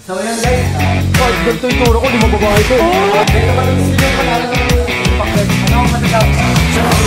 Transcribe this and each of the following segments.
So yun guys, kahit ganito yung turo ko, di mababae ko. Dito pa rin sila yung panalo ng pag-vlog. Ano ang matagaw? Siya ang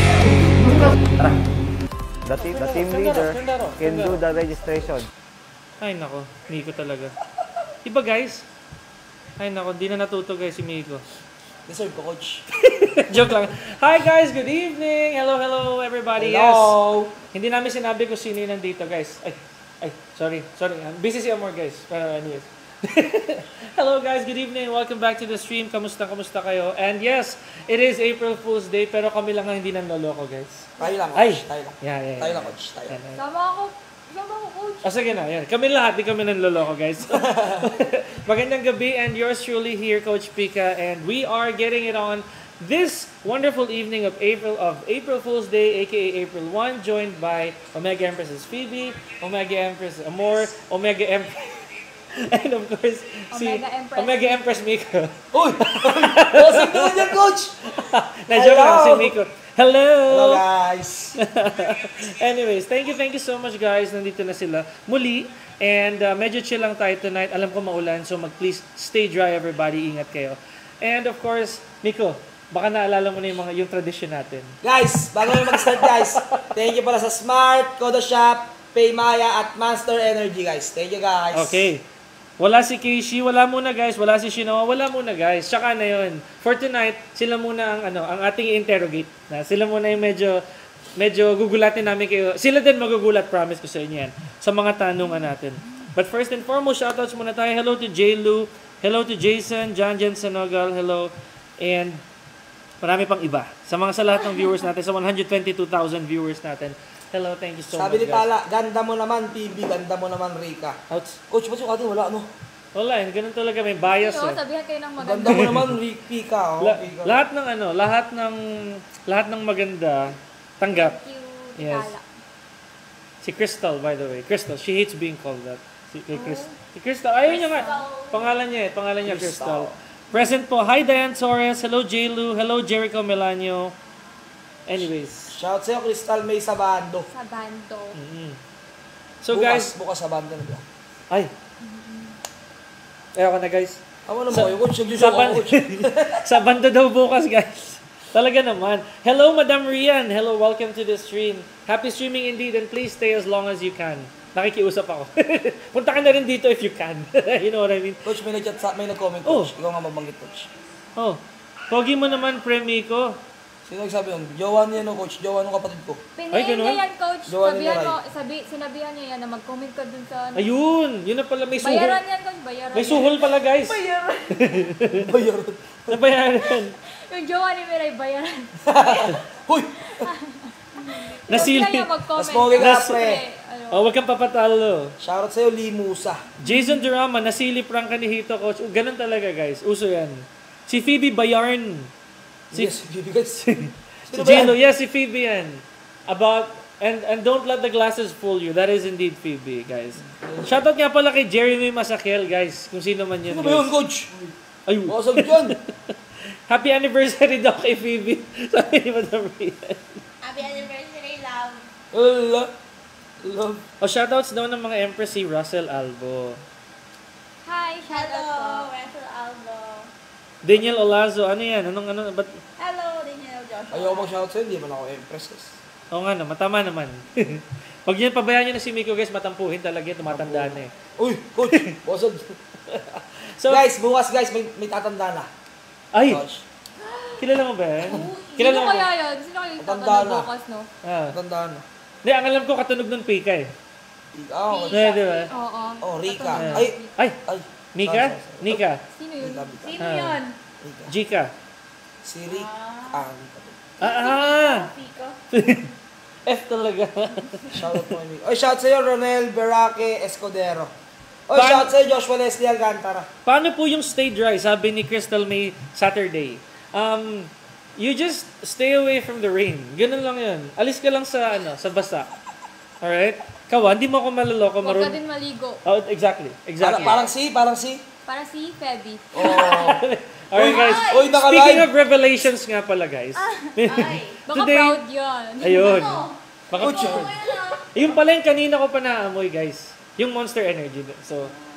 tara. The team leader can do the registration. Ay nako, Miko talaga. Diba guys? Ay nako, di na natuto guys si Miko. Deserve ko, coach. Joke lang. Hi guys, good evening. Hello everybody. Hello. Yes. Hindi namin sinabi kung sino yung nandito guys. Ay, sorry. Busy si Amor guys. Anyways. Hello guys, good evening. Welcome back to the stream. Kamusta kayo? And yes, it is April Fool's Day pero kami lang ang hindi nanloloko guys. Tayo lang, coach. Tayo lang. Yeah. Tayo lang, coach. Tayo. Sama ako, coach. Sige na, yan. Kami lahat, di kami nanloloko guys. Magandang gabi and yours truly here, Coach Pika. And we are getting it on this wonderful evening of April Fool's Day, aka April 1, joined by Omega Empress Phoebe, Omega Empress Amor, Omega Empress, and of course, Omega Empress Miko. Uy! Bossing naman yan, coach! Na-joke lang si Miko. Hello! Hello, guys! Anyways, thank you so much guys. Nandito na sila muli. And medyo chill lang tayo tonight. Alam ko maulan, so please stay dry everybody. Ingat kayo. And of course, Miko, baka naalala mo na yung tradition natin. Guys, bago na mag-start guys, thank you pala sa Smart, Kodo Shop, Paymaya, at Monster Energy guys. Thank you guys. Okay. Wala si Keishi, wala muna guys. Wala si Shinoa, wala muna guys. Tsaka na yun. For tonight, sila muna ang ating interrogate. Sila muna yung medyo gugulatin namin kayo. Sila din magugulat, promise ko sa inyo yan. Sa mga tanungan natin. But first and foremost, shoutouts muna tayo. Hello to J-Lu. Hello to Jason, Janjan Sanogal. Hello. And marami pang iba. Sa lahat ng viewers natin, sa 122,000 viewers natin. Hello, thank you so much. Sabi ni Pala, ganda mo naman, PB, ganda mo naman, Rika. Coach, ba't yung ating wala, ano? Wala, ganun talaga, may bias. Sabihan kayo ng maganda. Ganda mo naman, Pika. Pika. Lahat ng maganda, tanggap. Thank you, Yes. Pala. Si Crystal, by the way. Crystal, she hates being called that. Si Crystal, ayun niya nga. Pangalan niya, Crystal. Present po, hi Diane Torres, hello J-Lu, hello Jericho Melanio. Anyways. Shout sa'yo, Crystal May Sabando. Sabando. So guys. Bukas Sabando na ba? Ay. Ayoko na guys. Awa naman kayo, coach. Coach. Sabando daw bukas guys. Talaga naman. Hello Madam Rian. Hello, welcome to the stream. Happy streaming indeed and please stay as long as you can. Nakikiusap ako. Punta ka na rin dito if you can. You know what I mean? Coach, may nag-comment, coach. Ikaw nga mabanggit, coach. Oh. Pogi mo naman, Premico. Sino nagsabi yun? Jowa niya, no, coach? Jowa ng kapatid ko. Pinayin niya yan, coach. Jowa Sinabihan niya yan na mag-comment ka dun sa... Ayun! Yun na pala, may suhol. Bayaran yan, coach. Bayaran. May suhol pala, guys. Bayaran. Nabayaran. Yung jowa ni Miray, bayaran. Huy! Nasili. Mas pogi ka, pre. Huwag kang papatalo. Shoutout sa'yo, Limusa. Jason Durama, nasili prank ka ni Hito, coach. Ganun talaga, guys. Uso yan. Si Phoebe Bayarn. Yes, Phoebe, guys. Si Gino, yes, si Phoebe yan. And don't let the glasses fool you. That is indeed Phoebe, guys. Shoutout nga pala kay Jeremy Masakel, guys. Kung sino man yun, guys. Ano ba yun, coach? Ayun. Wasag dyan. Happy anniversary daw kay Phoebe. Sabi ni Madam Rian. Happy anniversary, love. Love. Shoutouts daw ng mga Empress si Russell Albo. Hi, shoutout po. Russell Albo. Daniel Olazo, ano yan? Ba't? Hello, Daniel Joshua. Ayaw mag-shoutout sa'yo, hindi man ako Empress. Oo nga, tama naman. Pag yan, pabayaan nyo na si Miko, guys, matampuhin talaga yan, tumatanda na eh. Uy, coach, wasag. So, guys, bukas guys, may tatanda na. Ay! Coach. Kilala mo ba yan? Sino kaya yan? Sino kaya yung tatanda bukas, no? Tatanda na. Hindi, ang alam ko katunog ng Pika eh. Oo. Di ba? Oo. Oh, Rika. Ay! Mika? Nika? Sino yun? Sino yun? Jika? Si Rick. Pico. F talaga. Shoutout mo kami. Oy, shout sa'yo, Ronel Beraque Escudero. Oy, shout sa'yo, Joshua Leslie Alcantara. Paano po yung stay dry? Sabi ni Crystal May Saturday. You just stay away from the rain. Ganun lang yun. Alis ka lang sa basa. Alright? Kawan, hindi mo ako maloloko. Huwag ka din maligo. Oh, exactly. Parang si? Para si Febby. Oh. Alright guys, speaking of revelations nga pala guys. Baka today, proud yun. Ayun. Baka Coach, yung pala yung kanina ko pa naamoy guys. Yung Monster Energy. So,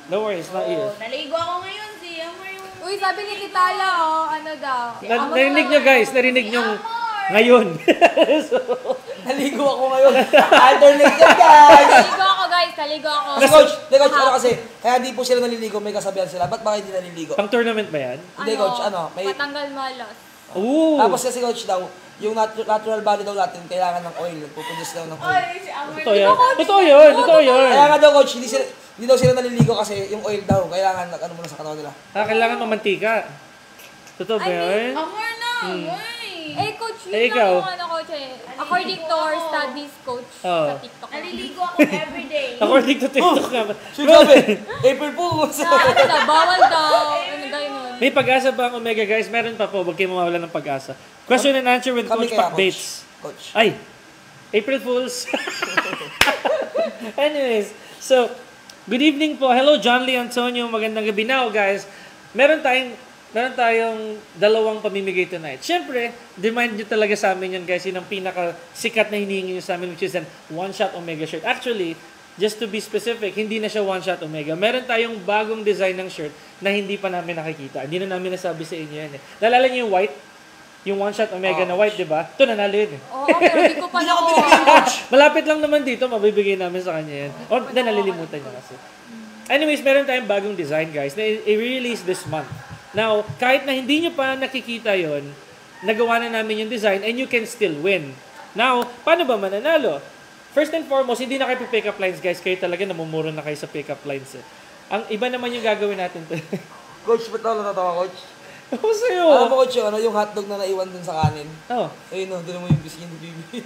No worries, not you. Naligo ako ngayon, si Amor yung... Uy, sabi ni Kitala, ano daw. Narinig nyo guys, narinig nyo ngayon. Naligo ako ngayon. Alternate yan, guys! Naligo ako. Kasi coach, ano kasi, kaya di po sila naliligo, may kasabihan sila. Ba't ba hindi naliligo? Pang tournament ba yan? Hindi, coach, may... Patanggal malas. Ooh! Tapos kasi coach daw, yung natural body daw natin, kailangan ng oil. Nagpuproduce daw ng oil. Ay, si Amor. Totoo yan. Totoo yun. Totoo yun. Kaya nga daw coach, hindi daw sila naliligo kasi yung oil daw, kailangan ano muna sa katawan nila. Kailangan mamantika. Totoo ba yun? Amor na, Coach, Eh, yun ikaw? lang yung coach According to our studies, coach, Oh. sa TikTok. Naliligo ako everyday. According to TikTok nga. Sinabi, April Fools! Ano daw, bawal daw. Ano daw yun? May pag-asa ba ang Omega guys? Meron pa po. Huwag kayo mawala ng pag-asa. Question and answer with Kami Coach kaya, Pac Bates. Coach. Ay! April Fools! Anyways, so, good evening po. Hello, John Lee Antonio. Magandang gabi. Now, guys, meron tayong dalawang pamimigay tonight. Siyempre, demand nyo talaga sa amin yun, guys. Yun ang pinaka-sikat na hinihingi nyo sa amin, which is an one-shot Omega shirt. Actually, just to be specific, hindi na siya one-shot Omega. Meron tayong bagong design ng shirt na hindi pa namin nakikita. Hindi na namin nasabi sa inyo yan. Naalala nyo yung white? Yung one-shot Omega na white, di ba? Ito, nanalo yun. Oo, pero hindi ko pa Malapit lang naman dito, mabibigay namin sa kanya yan. O, nalilimutan niya kasi. Anyways, meron tayong bagong design, guys, na i-release this month. Now, kahit na hindi nyo pa nakikita yon, nagawa na namin yung design and you can still win. Now, paano ba mananalo? First and foremost, hindi na kayo pick up lines, guys. Kayo talaga namumuro na kayo sa pick up lines. Ang iba naman yung gagawin natin. Coach, ba't ako natatawa, coach? Ako sa'yo. Alam mo, coach, yung hotdog na naiwan dun sa kanin. Oh, Ayun, no, doon mo yung biskin ni Bibi.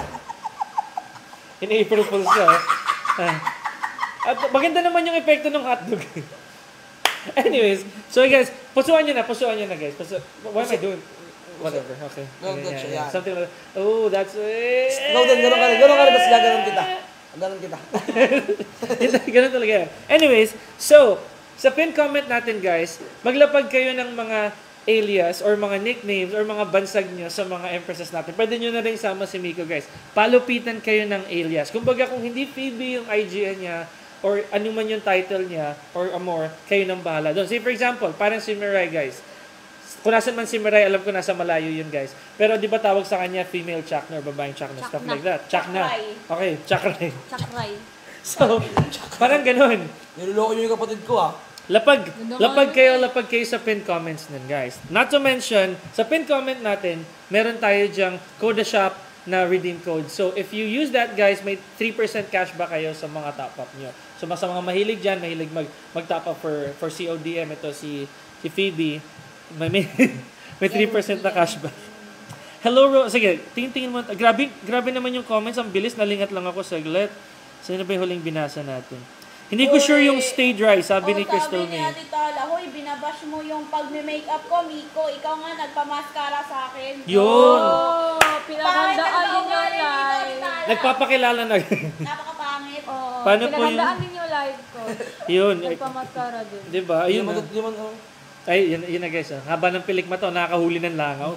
in April Fools ka. At maganda naman yung epekto ng hotdog. Anyways, so guys, pusuan nyo na guys. What am I doing? Whatever, okay. Yeah. Something like, oh, that's it. Gano'n ka rin, tapos gaganon kita. Ganon kita. Ganun talaga yan. Anyways, so, sa pin comment natin guys, maglapag kayo ng mga alias or mga nicknames or mga bansag nyo sa mga empresses natin. Pwede nyo na rin sama si Miko guys. Palupitan kayo ng alias. Kumbaga kung hindi Phoebe yung IGN niya, or ano man yung title niya, or Amor, kayo nang bahala doon. Say for example, parang si Mirai guys. Kung nasan man si Mirai, alam ko nasa malayo yun guys. Pero di ba tawag sa kanya female Chakna or babaeng Chakna, stuff like that. Chakna. Okay, Chakray. Chakray. So, parang ganun. Niloloko nyo yung kapatid ko, ah. Lapag kayo sa pin comments nun guys. Not to mention, sa pin comment natin, meron tayo dyang Coda Shop na redeem code. So, if you use that, guys, may 3% cashback kayo sa mga top-up nyo. So, sa mga mahilig dyan, mahilig mag-top up for CODM, ito si Phoebe, may 3% na cashback. Hello, sige, tingin mo. Grabe naman yung comments. Ang bilis, nalingat lang ako saglit. Sino ba yung huling binasa natin? Hindi ko sure yung stay dry, sabi ni Crystal Sabi ni May. Ate Tala, hoy, binabash mo yung pag-makeup ko, Miko. Ikaw nga nagpamaskara sa akin. Yun! Oh, pinagandaan din yung live. Nagpapakilala na. Napakapangit. Oo, Paano po yung- pinagandaan din yung live ko. Yun. Nagpamaskara din. Diba? Ayun na. Ay, yun na guys. Haba ng pilikma to, nakakahuli ng langaw.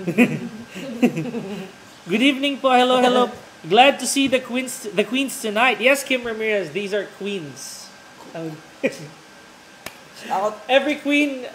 Good evening po. Hello. Glad to see the queens tonight. Yes, Kim Ramirez, these are queens. Every queen.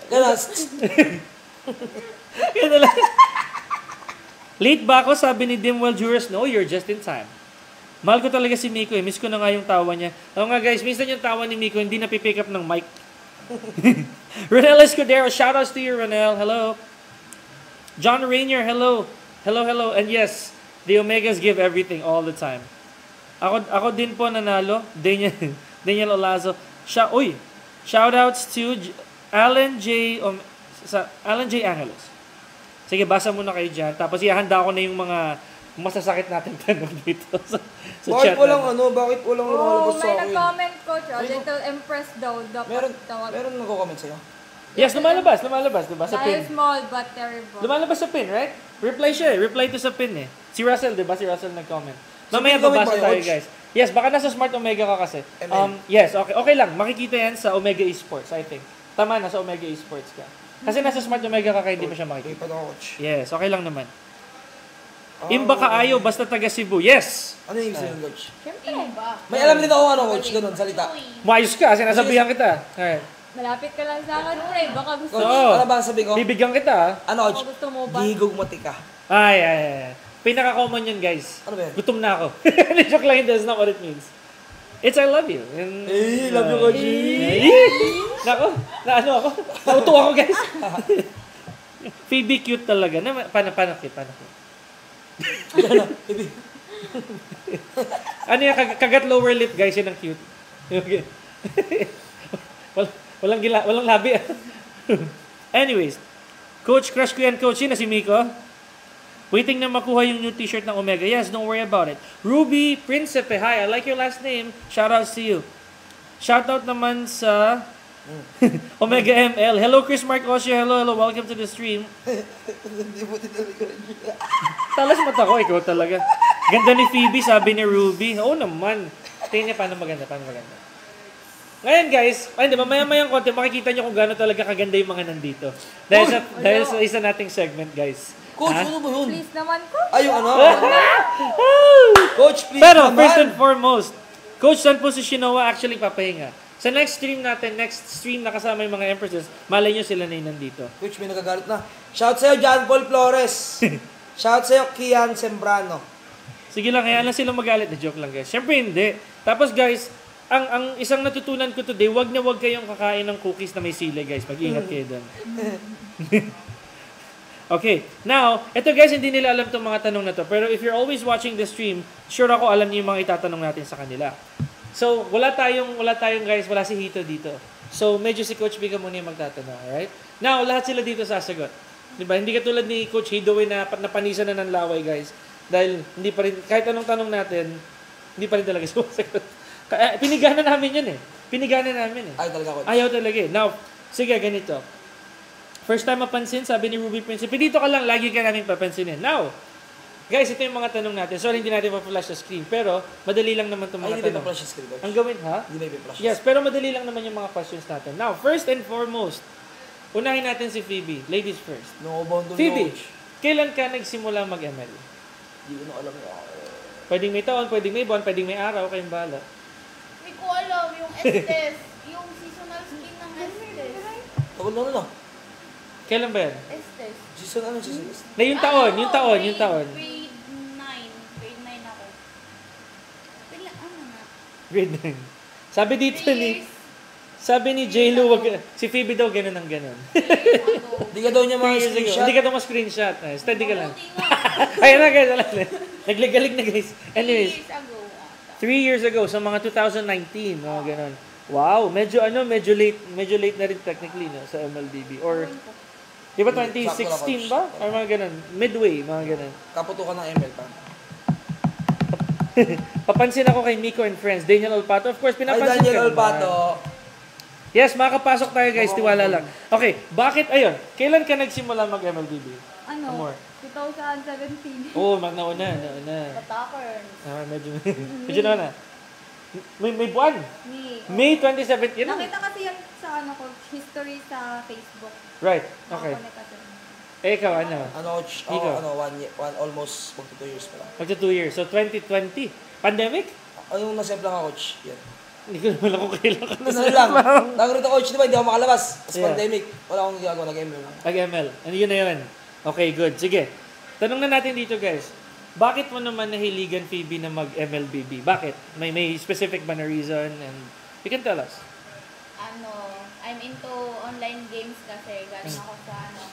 Yun na lang. Late ba ako? Sabi ni Dimwell Juris, no, you're just in time. Mahal ko talaga si Miko eh. Miss ko na nga yung tawa niya. Oo nga guys, minsan yung tawa ni Miko hindi napipick up ng mic. Ronel Escudero, shoutouts to you, Ronel. Hello. John Rainier, hello. Hello. And yes, the Omegas give everything all the time. Ako din po nanalo. Daniel Olazo. Shoutouts to Alan J. Angelos. Sige, basa muna kayo dyan. Tapos ihanda ko na yung mga masasakit natin tanong dito sa Bakit chat. walang bakit walang lumalabas sa may akin? nag-comment coach. Little Empress daw. Meron nagko-comment sa'yo? Yes, lumalabas, diba? Sa pin. Small but terrible. Lumalabas sa pin, right? Reply siya eh. Reply to sa pin eh. Si Russell, diba? Si Russell nag-comment. Mamaya pin comment babasa ba, tayo, Coach? guys. Yes, baka nasa Smart Omega ka kasi. ML. Yes, okay. Okay lang. Makikita yan sa Omega Esports, I think. Tama na, sa Omega Esports ka. Kasi nasa Smart Omega ka kaya hindi mo siya makikita. Okay pa daw, coach. Yes, okay lang naman. Imba ka ayaw, basta taga Cebu. Yes! Ano yung sabihin, coach? Siyempre. Iba. May alam din ako ano, coach, ganun, salita. Maayos ka, sinasabihan kita. Alright. Malapit ka lang sa akin, pre. Baka gusto Coach, Oo. ano ba ang sabihin ko? Bibigyan kita, ah. Ano, coach? Baka gusto mo ba? Gihigog mati ka. Ay. Pinaka-common yun, guys. Ano ba yan? Gutom na ako. Joke lang, that's not what it means. It's I love you. And, Love you, coach. Nako, ano ako? Nauto ako, guys. Phoebe cute talaga. Paano cute? Ano yan, kagat lower lip, guys, yun ang cute. Okay. walang labi. Anyways, Coach, crush ko yan, Coach. Yun na si Miko. Waiting na makuha yung new t-shirt ng Omega. Yes, don't worry about it. Ruby Principe, hi. I like your last name. Shoutouts to you. Shoutout naman sa Omega ML. Hello, Chris Mark Osio. Hello. Welcome to the stream. Talas mata ko, ikaw talaga. Ganda ni Phoebe, sabi ni Ruby. Oo naman. Tingnan niya paano maganda. Ngayon guys, ay, diba, maya-mayang konti, makikita nyo kung gaano talaga kaganda yung mga nandito. Dahil sa isa nating segment, guys. Coach, Ha? ano ba yun? Please naman ko. Ay, yung ano? Coach, please Pero, naman. first and foremost, Coach, saan po si Shinoa actually papahinga? Sa next stream na kasama yung mga Empresses, malay nyo sila na yung nandito. Coach, may nagagalit na. Shout sa'yo, John Paul Flores. Shout sa'yo, Kian Sembrano. Sige lang, kaya lang silang magalit. Na joke lang, guys. Siyempre, hindi. Tapos, guys, ang isang natutunan ko today, wag kayong kakain ng cookies na may sili, guys. Mag-ingat kayo doon. Okay. Now, ito guys, hindi nila alam itong mga tanong na to. Pero if you're always watching the stream, sure ako alam niyo yung mga itatanong natin sa kanila. So, wala tayong guys, wala si Hito dito. So, medyo si Coach Bika muna yung magtatanong, alright? Now, lahat sila dito sasagot. Diba? Hindi katulad ni Coach Hidoy na napanisa na ng laway, guys. Dahil hindi pa rin, kahit anong tanong natin, hindi pa rin talaga sumasagot. Piniganan namin yun eh. Ay, talaga, coach. Ayaw talaga eh. Now, sige, ganito. First time mapansin, sabi ni Ruby Principe, dito ka lang, lagi ka namin papansinin. Now, guys, ito yung mga tanong natin. Sorry, hindi natin pa-flash sa screen, pero madali lang naman itong mga Ay, hindi tanong. ba flash screen, coach? Ang gawin, ha? Hindi ba flash? Yes, pero madali lang naman yung mga questions natin. Now, first and foremost, unahin natin si Phoebe. Ladies first. No, bound to Phoebe, coach. kailan ka nagsimula mag-ML? Hindi ko na alam yun. Pwedeng may taon, pwedeng may buwan, pwedeng may araw, kayong bahala. Hindi ko alam, yung Estes, yung seasonal skin ng Estes. Tagal na. Kailan ba yan? Estes. Season, ano season? Na yung taon. Grade 9 ako. Pila, ano na? Grade 9. Sabi dito 3 ni, years. sabi ni J-Lo, si Phoebe daw ganun ang ganun. 3 years ago. Hindi ka daw niya mga Hindi screenshot. ka daw ma-screenshot. Steady ka lang. Mabuti nga. Ayun na guys, nagligalig na guys. 3 Anyways, years ago. 3 years ago, sa mga 2019, mga ganun. Wow, medyo late na rin technically no, sa MLBB. Or, di ba 2016 ba? Or mga ganun, midway, mga ganun. Kaputukan ng ML pa. Papansin ako kay Miko and Friends, Daniel Olpato. Of course, Ay, pinapansin Daniel ka naman. Olpato. Yes, makakapasok tayo guys, tiwala lang. Okay, bakit, ayun, kailan ka nagsimula mag-MLBB? Ano? Amor. 2017. Oo, nauna. Patakern. Medyo nauna. May buwan. May 2017. Yun. Nakita kasi yan sa ano ko, history sa Facebook. Right, okay. Nakakonect kasi. Eh, ikaw, ano? Ano, coach? Ikaw. Almost magto 2 years pa lang. Magto 2 years. So, 2020. Pandemic? Ano yung nasave lang ako, coach? Yan. Hindi ko naman ako kailan ka Ano lang? Nagrito, coach, di ba? Hindi ako makalabas. Kasi Yeah. pandemic. Wala akong ginagawa, nag-ML lang. Mag-ML. Ano yun na yun? Okay, good. Sige. Tanong na natin dito, guys. Bakit mo naman nahiligan, Phoebe, na mag-MLBB? Bakit? May specific ba na reason? And you can tell us. I'm into online games kasi galing ako sa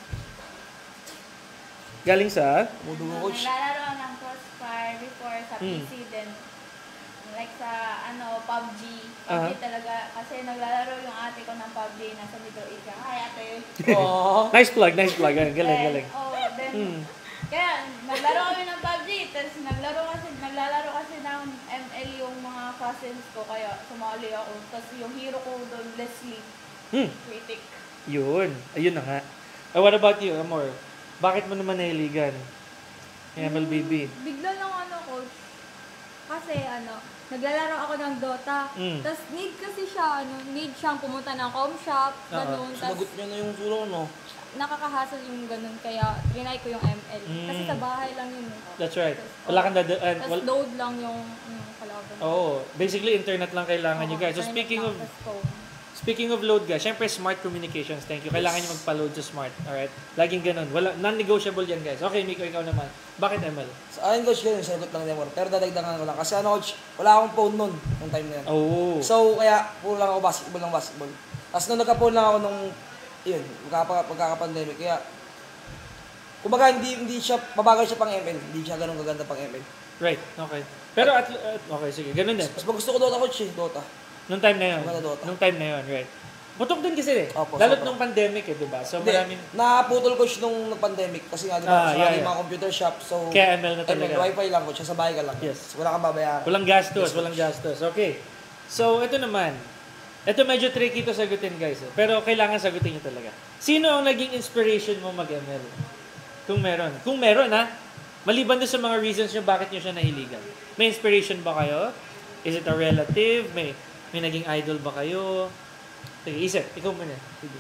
Galing sa? Mudugo, coach. naglalaro ng Crossfire before sa Mm. PC din. Like sa PUBG. Aha. PUBG talaga kasi naglalaro yung ate ko ng PUBG nasa Middle East. Hi ate. Aww. Nice plug. Galing. Then, Hmm. kaya naglaro kami ng PUBG, tapos naglalaro kasi ng ML yung mga cousins ko, kaya sumali ako. Tapos yung hero ko doon, Leslie, critic. Yun. Ayun na nga. What about you, Amor? Bakit mo naman nahiligan yung MLBB? Bigla lang coach. Kasi naglalaro ako ng Dota. Tapos need kasi siya, need siyang pumunta ng com shop, ganun. Tapos Sinagot niya na yung sulo, no? nakakahasal yung ganun, kaya trinay ko yung ML. Kasi sa bahay lang yun. That's right. Wala kang Tapos load lang yung kalaban. Basically internet lang kailangan nyo guys. So speaking of load guys, syempre smart communications. Thank you. Kailangan nyo magpa-load sa smart. Alright? Laging ganun. Non-negotiable yan guys. Okay, Miko, ikaw naman. Bakit ML? Sa akin, coach, yun, sagot lang niya. Pero dadagdagan ko lang. Kasi coach, wala akong phone nun, nung time na yan. So, kaya, puro lang ako basketball. Tapos nung nagka-phone lang ako nung, yun, magkaka-pandemic. Kaya, kumbaga, hindi siya, mabagal siya pang ML. Hindi siya ganun kaganda pang ML. Right, okay. Pero okay, sige, ganun din. Mas gusto ko Dota, coach, Dota. Nung time na yun. Dota. Nung time na yun, right. Putok din kasi Opo, Lalo't sobra. nung pandemic diba? So Hindi, maraming... naputol coach nung pandemic kasi nga, diba, yung mga computer shop, so... Kaya ML na talaga. Wifi lang coach, sa bahay ka lang. Yes. So, wala kang babayaran. Walang gastos. Okay. So, ito naman. Ito medyo tricky to sagutin guys. Pero kailangan sagutin nyo talaga. Sino ang naging inspiration mo mag-ML? Kung meron ha? Maliban doon sa mga reasons nyo bakit nyo siya nahiligan. May inspiration ba kayo? Is it a relative? May naging idol ba kayo? Sige, isip. Ikaw muna. Sige.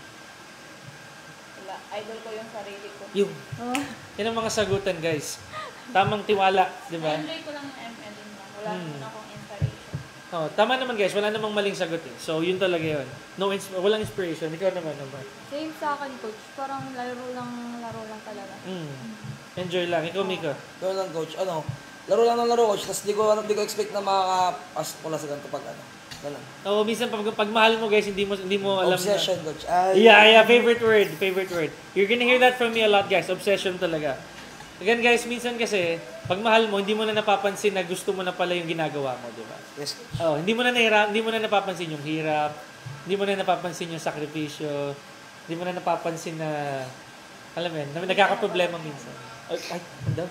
Wala. Idol ko yung sarili ko. Yung. Yan ang mga sagutan guys. Tamang tiwala. Di ba? Enjoy ko lang yung ML din lang. Wala naman akong inspiration. Tama naman guys. Wala namang maling sagot eh. So, yun talaga yun. Walang inspiration. Ikaw naman. Same sa akin, coach. Parang laro lang talaga. Enjoy lang. Ikaw, Mika. Gano'n lang coach, laro lang ng laro coach, tapos di ko expect na makakapasok ko lang sa ganito pag Ganun. Minsan pag mahal mo guys, hindi mo alam Obsession, na. coach. Yeah, favorite word. You're gonna hear that from me a lot guys. Obsession talaga. Again guys, minsan kasi pag mahal mo, hindi mo na napapansin na gusto mo na pala yung ginagawa mo, di ba? Yes, coach. Hindi mo na napapansin yung hirap, hindi mo na napapansin yung sakripisyo, hindi mo na napapansin na alam mo yun, nagkakaproblema minsan. Ay, ano?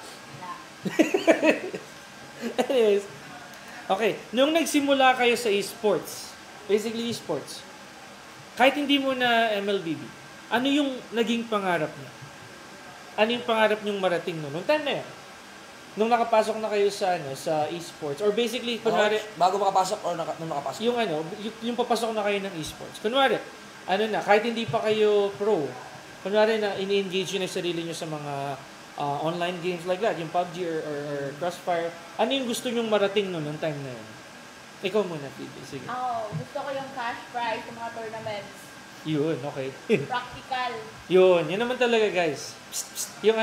Anyways, okay, nung nagsimula kayo sa esports, basically esports, kahit hindi mo na MLBB, ano yung naging pangarap niyo? Ano yung pangarap niyong marating nung time na yan? Nung nakapasok na kayo sa sa esports, or basically, kunwari, Bago makapasok or nung nakapasok? yung papasok na kayo ng esports, kunwari, kahit hindi pa kayo pro, kunwari na ini-engage nyo na yung sarili nyo sa mga online games like that, yung PUBG or Crossfire, ano yung gusto nyong marating nung time na yun? Ikaw muna, Phoebe. Sige. Gusto ko yung cash prize sa mga tournaments. Yun, okay. Practical. Yun naman talaga, guys. Yung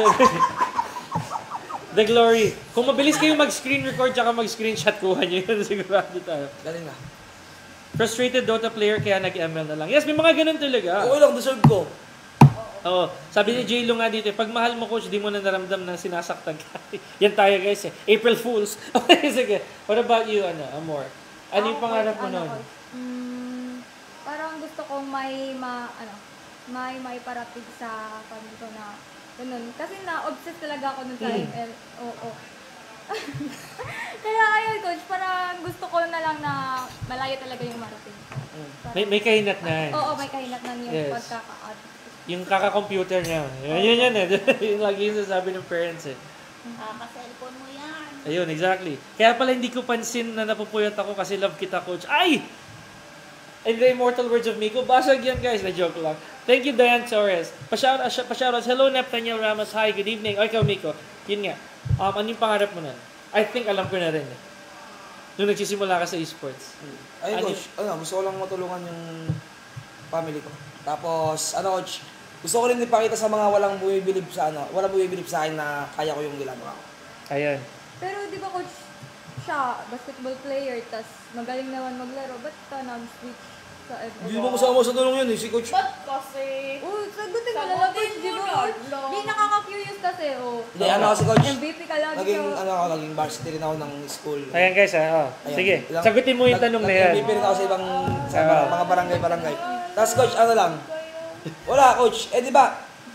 the glory. Kung mabilis kayo mag-screen record tsaka mag-screenshot, kuha nyo yun. Sigurado tayo. Galing na. Frustrated Dota player kaya nag-ML na lang. Yes, may mga ganun talaga. Okay lang, deserve ko. Oo. Sabi ni J-Lo nga dito, pag mahal mo coach, di mo na naramdam na sinasaktan ka. Yan tayo guys eh. April Fools. Okay, sige. What about you, Amor? Ano yung pangarap mo nun? Parang gusto kong may parating sa pamilya ko na ganun. Kasi na-obsessed talaga ako nun sa ML. Oo. Kaya ayun coach, parang gusto ko na lang na malayo talaga yung marating. May kahinatnan. Oo, may kahinatnan yung Yes. pagkaka-out. Yung kaka-computer niya. Yun eh. Yung lagi yung sasabi ng parents eh. Ka-cellphone mo yan. Ayun, exactly. Kaya pala hindi ko pansin na napupuyat ako kasi love kita, coach. Ay! In the immortal words of Miko, basag yan guys. Na joke lang. Thank you, Diane Torres. Pa-shoutouts. Hello, Nathaniel Ramos. Hi, good evening. O, ikaw, Miko. Yun nga. Ano yung pangarap mo nun? I think alam ko na rin eh. Nung nagsisimula ka sa esports. Ayun, coach. Gusto ko lang matulungan yung family ko. Tapos, coach, gusto ko rin ipakita sa mga walang bumibilib sa akin na kaya ko yung ginagawa ko. Ayun. Pero di ba coach, siya, basketball player, tas magaling naman maglaro, ba't ka nag-switch sa ML? Hindi mo kasama sa tulong yun si coach. Ba't kasi? Sagutin mo na lang coach, di ba coach? Di nakaka-curious kasi, Hindi, kasi coach, MVP ka lagi naging varsity rin ako ng school. Ayan guys, Ayan. Sige, sagutin mo yung tanong na yan. MVP rin ako sa mga barangay. Tapos coach, wala coach, di ba?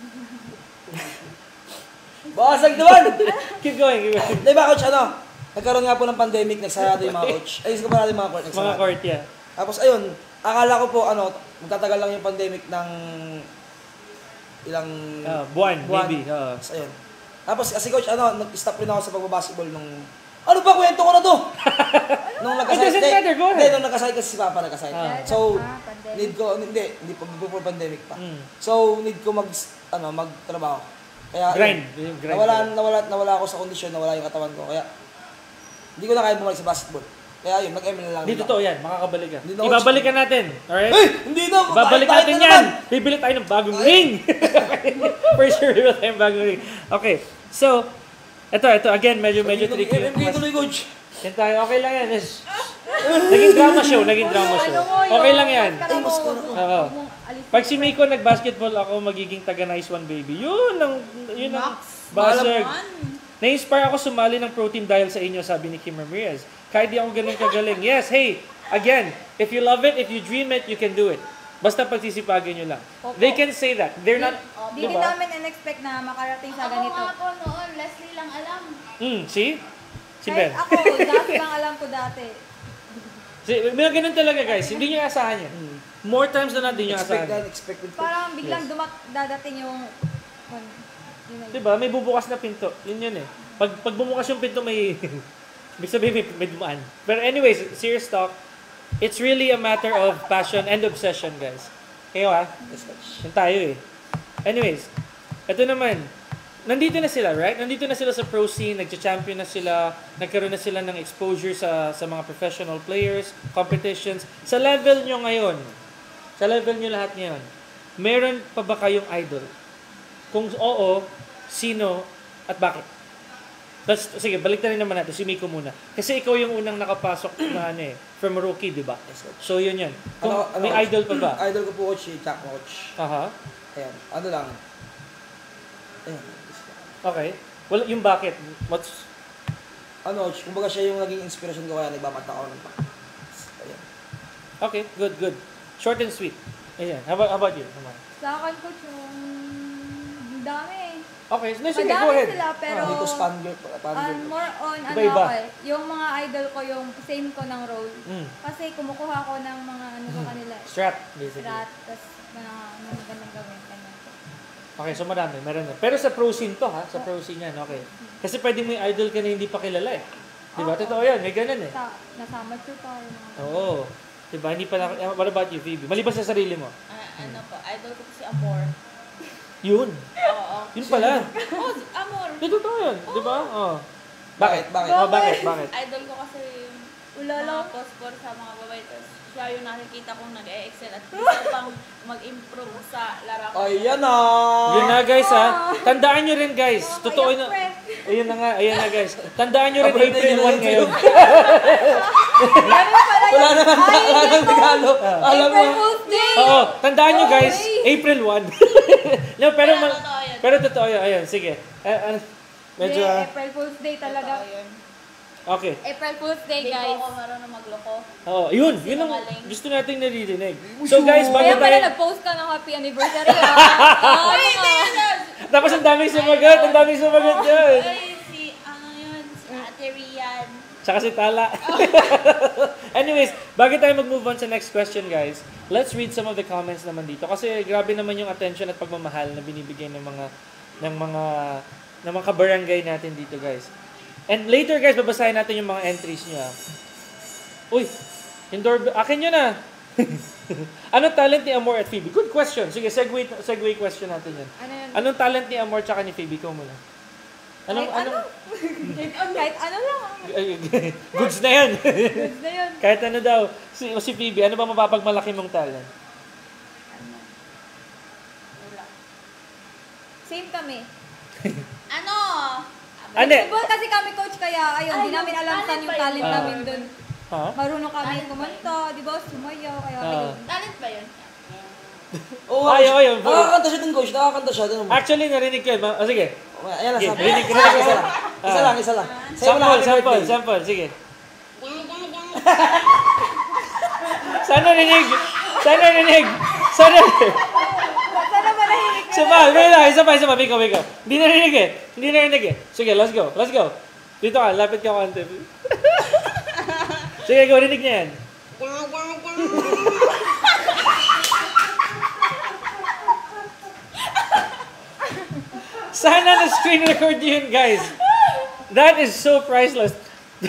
Basag naman! Keep going. Di ba coach, nagkaroon nga po ng pandemic, nagsarado yung mga coach. Ayos ko pa natin mga court, nagsarado. Mga court, yeah. Tapos ayun, akala ko po, magtatagal lang yung pandemic ng ilang Buwan, maybe. Tapos ayun. Tapos kasi coach, nag-stop rin ako sa pagbabasketball nung Ano ba, kwento ko na to? Nung It doesn't matter, go ahead. Hindi, nung nagkasakit kasi si Papa, nagkasakit. So, pandemic. need ko, hindi pa, before pandemic pa. So, need ko magtrabaho. Kaya, Grind. yun, Grind. nawala ako sa kondisyon, nawala yung katawan ko. Kaya, hindi ko na kaya bumalik sa basketball. Kaya yun, nag-ML na lang. Hindi totoo yan, makakabalik ka. Hindi na- Ibabalikan natin, alright? Hindi na! Babalik bakit natin na yan! naman? Bibili tayo ng bagong ring! For sure, bibili tayo ng bagong ring. Okay, so, ito, again, medyo tricky yung ML tuloy, coach. Yan tayo, okay lang yan. Naging drama show. Okay lang yan. Oo. Pag si Miko nag-basketball ako, magiging taga Nice One Baby. Yun ang basag. Na-inspire ako sumali ng pro team dahil sa inyo, sabi ni Kim Ramirez. Kahit di ako ganun kagaling. Yes, hey, again, if you love it, if you dream it, you can do it. Basta pagsisipagin nyo lang. They can say that. They're not, Di rin namin in-expect na makarating sa Ako ganito. nga po noon, Leslie lang alam. see? Si Kahit Ben. ako, dati lang alam ko dati. May ganun talaga guys. Hindi nyo asahan yan. More times na hindi nyo asahan. Expected. Parang biglang dadating yung... Diba? May bubukas na pinto. Yun eh. Pag bumukas yung pinto, may... Ibig sabihin, may dumaan. But anyways, serious talk. It's really a matter of passion and obsession, guys. Kayo Yan tayo eh. Anyways, ito naman. Nandito na sila, right? Nandito na sila sa pro scene, nagcha-champion na sila, nagkaroon na sila ng exposure sa mga professional players, competitions. Sa level nyo ngayon, sa level nyo lahat ngayon, meron pa ba kayong idol? Kung oo, sino at bakit? Sige, balik na rin naman natin. Si Miko muna. Kasi ikaw yung unang nakapasok na from rookie, di ba? So, yun. Kung may idol pa ba? Idol ko po, coach, si Chuck Coach. Aha. Ayan, ano lang. Ayan. Okay. Well, yung bakit? What's... Coach, kumbaga siya yung naging inspiration ko kaya nagbabata ako ng Ayan. Okay, good. Short and sweet. Ayan. How about you? Sa akin ko yung... dami. Okay, no, sige, Madami go ahead. sila, pero... Hindi ko fan-girl. more on, Iba-iba. yung mga idol ko, yung same ko ng role. Mm. Kasi kumukuha ko ng mga sa kanila. Strat, basically. Strat, tapos mga magandang gawin. Kanya. Okay, so marami. Meron na. Pero sa pro scene to, ha? Sa pro scene yan, okay. Kasi pwede may idol ka na hindi pa kilala eh. Diba? Totoo yan. May ganun eh. Nasama ko pa. Oo. Diba? Hindi pa na... What about you, Phoebe? Maliban sa sarili mo. Ano po, idol ko po si Amor. Yun. Oo. Yun pala. Oh, Amor. Totoo yun. Diba? Oh. Bakit? Bakit? Bakit? Idol ko kasi mga post-por sa mga babae. Tapos siya yung nakikita kong nag-e-excel at gusto pang mag-improve sa larangan. Ayan na! Yun na guys ha. Tandaan nyo rin guys. Totoo na. Ayun na nga. Ayan na guys. Tandaan nyo rin April 1 ngayon. Wala naman regalo. Alam mo. Oo. Tandaan nyo guys. April 1. No, pero totoo yun. Ayun. Sige. Medyo... April Fool's Day talaga. Okay. April Fool's Day, Hindi guys. ko ako marunong magloko. Oo. Yun. Yun ang gusto nating naririnig. So guys, bago Kaya pala tayo... nag-post ka ng happy anniversary. Ah. Tapos ang daming sumagot. Ang daming sumagot dyan. Ay, si Ate Rian. Tsaka si Tala. Anyways, bago tayo mag-move on sa next question, guys, let's read some of the comments naman dito. Kasi grabe naman yung attention at pagmamahal na binibigay ng mga kabarangay natin dito, guys. And later, guys, babasahin natin yung mga entries nyo. Uy, yung doorbell. Akin yun ah. Anong talent ni Amor at Phoebe? Good question. Sige, segue question natin yan. Ano yun? Anong talent ni Amor tsaka ni Phoebe? Ikaw muna. Kahit ano lang. Goods na yan. Goods na yun. Kahit ano daw. Si Phoebe, ano ba mapapagmalaki mong talent? Same kami. Ano? Flexible kasi kami, coach, kaya ayun, di namin alam saan yung talent Ah. namin dun. Ha? Marunong kami kumanta, di ba? Sumayaw, kaya ayun. Talent ba yun? Oo, Ayun. nakakanta siya din, coach. Nakakanta siya din. Actually, narinig ko yun. Sige. Ayan na, Sige, sabi. rinig ko. Isa lang. Sa'yo na, happy birthday. Sample. Sige. Sana rinig. Sana manahimik ka. Isa pa. Biko. Hindi narinig eh. Sige, let's go. Dito ka, lapit ka konti. Sige, go, rinig niya yan. Sana na screen record yun, guys. That is so priceless.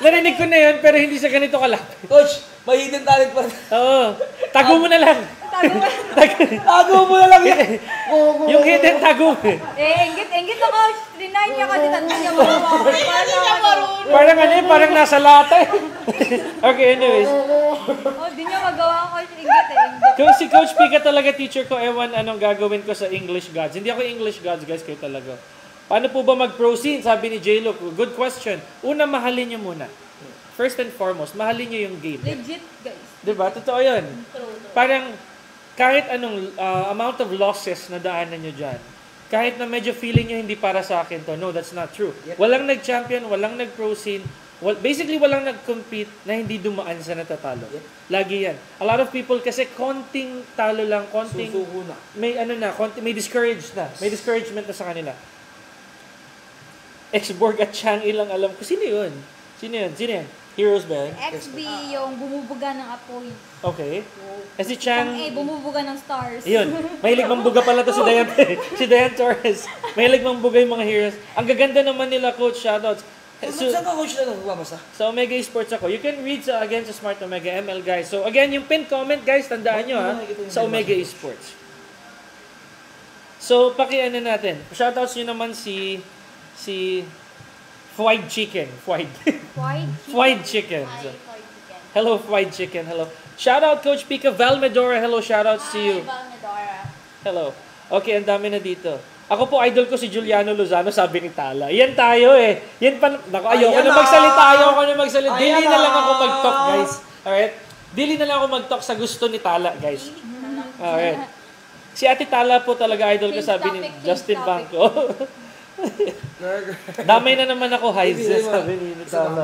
Narinig ko na yun, pero hindi sa ganito kalapit. Coach, may hidden talent pa rin. Oo. Tago mo na lang. Tago mo na lang yan. Yung hidden tago mo. Engit na coach. Trinay niya kasi tatlo niya magawa. Parang ano eh, parang nasa lata eh. Okay, anyways. Di niya magawa coach. Engit. Kung si Coach Pika talaga teacher ko, ewan anong gagawin ko sa English Gods. Hindi ako English Gods, guys, kayo talaga. Paano po ba mag-proceed? Sabi ni J-Lo. Good question. Una, mahalin nyo muna. First and foremost, mahalin nyo yung game. Legit guys. Diba? Totoo yun. Parang kahit anong amount of losses na daanan nyo dyan, kahit na medyo feeling nyo hindi para sa akin to, no, that's not true. Walang nag-champion, walang nag-pro scene, basically walang nag-compete na hindi dumaan sa natatalo. Lagi yan. A lot of people kasi konting talo lang, konting Susuko na. may ano na, may discouraged na. May discouragement na sa kanila. X-Borg at Chang'e lang alam ko. Sino yun? Sino yan? Heroes ba yan? XB yung bumubuga ng apoy. Okay. Eh si Chang... Bumubuga ng stars. Yun. Mahilig mambuga pala to si Dayan, si Dayan Torres. Mahilig mambuga yung mga heroes. Ang gaganda naman nila, Coach. Shoutouts. Saan ka coach na nagbabasa? Sa Omega Esports ako. You can read again sa Smart Omega ML, guys. So again, yung pinned comment, guys, tandaan nyo ha, sa Omega Esports. So, pakiano natin. Shoutouts nyo naman si Fried Chicken. Fried Chicken. So, hello, Fried Chicken. Hello. Shout out, Coach Pika. Val Medora. Hello, shout outs to you. Val Medora. Hello. Okay, ang dami na dito. Ako po, idol ko si Juliano Lozano, sabi ni Tala. Yan tayo eh. Yan pa, naku, ayoko na magsalita. Dili na lang ako mag-talk, guys. Alright? Dili na lang ako mag-talk sa gusto ni Tala, guys. Alright. Si Ate Tala po talaga idol ko, sabi ni Justin Bangko. Damay na naman ako, Hives, sabi ni Tala.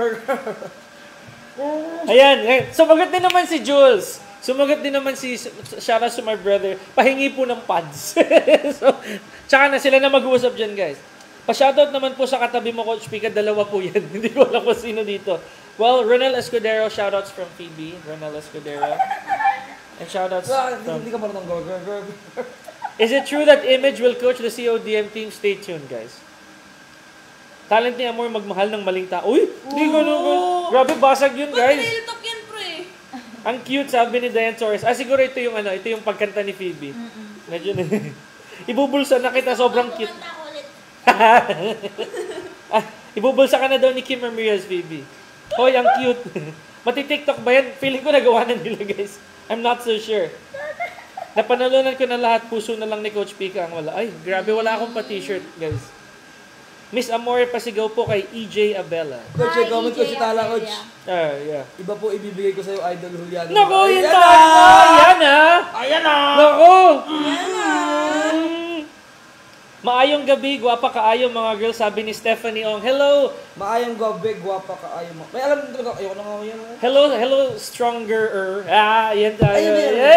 Ayan. Sumagot din naman si Jules. Sumagot din naman shout out to my brother. Pahingi po ng pads. So, tsaka na sila na mag-uusap dyan, guys. Pa-shoutout naman po sa katabi mo, Coach Pika. Dalawa po yan. Hindi ko alam kung sino dito. Well, Ronel Escudero, shoutouts from Phoebe. Ronel Escudero. And shoutouts from... Hindi ka marunong go. Is it true that Image will coach the CODM team? Stay tuned, guys. Talent ni Amor magmahal ng maling tao. Uy! Hindi ko grabe, basag yun, guys. Real talk yan, pre. Ang cute, sabi ni Diane Torres. Siguro ito yung ito yung pagkanta ni Phoebe. Medyo na. Ibubulsa na kita, sobrang cute. Ibubulsa ka na daw ni Kim Ramirez, Phoebe. Hoy, ang cute. Mati-TikTok ba yan? Feeling ko nagawa na nila, guys. I'm not so sure. Napanalunan ko na lahat. Puso na lang ni Coach Pika ang wala. Ay, grabe, wala akong pa-t-shirt, guys. Miss Amore, pasigaw po kay EJ Abella. Coach, Hi, comment ko EJ si Tala, Coach. Yeah. Iba po ibibigay ko sa'yo, Idol Juliano. Naku, yun tayo! Ayan na! Naku! Maayong gabi, gwapa kaayo mga girls, sabi ni Stephanie Ong. Hello! Maayong gabi, gwapa ka ayaw mo. May alam mo talaga, ayoko na nga yan. Hello, stronger. Yan tayo.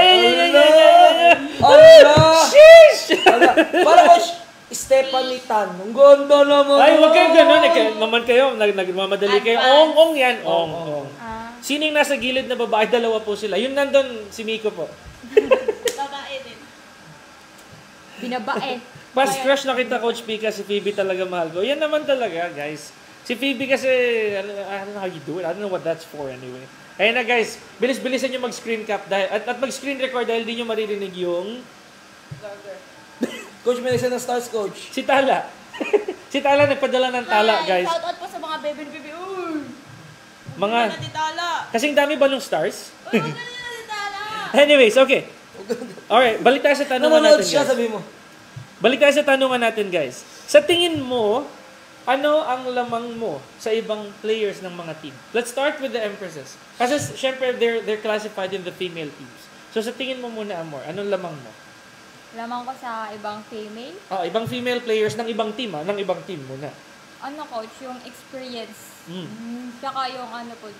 Sheesh! Para, Coach, Stephanie Tan. Ang ganda naman. Ay, huwag kayong ganun. Naman kayo, nagmamadali kayo. Ong yan. Ong. Sino yung nasa gilid na babae? Dalawa po sila. Yun nandun, si Miko po. Babae din. Binabae. Mas crush na kita, Coach Pika, si Phoebe talaga mahal ko. Yan naman talaga, guys. Si Phoebe kasi, I don't know how you do it. I don't know what that's for anyway. Ayun na, guys. Bilis-bilisan nyo mag-screen cap at mag-screen record dahil di nyo maririnig yung... Coach, may nagsa ng stars, Coach. Si Tala. Si Tala nagpadala ng tala, guys. Shout out po sa mga baby. Uy! Mga... Wala di tala. Kasing dami ba ng stars? Uy, wala di tala. Anyways, okay. Alright, balik tayo sa tanungan Nanonood natin, siya, guys. sabi mo. Balik tayo sa tanungan natin, guys. Sa tingin mo, ano ang lamang mo sa ibang players ng mga team? Let's start with the Empresses. Kasi, syempre, they're classified in the female teams. So, sa tingin mo muna, Amor, anong lamang mo? Lamang ko sa ibang female. Ibang female players ng ibang team, ng ibang team muna. Ano coach, yung experience. Tsaka yung ano po,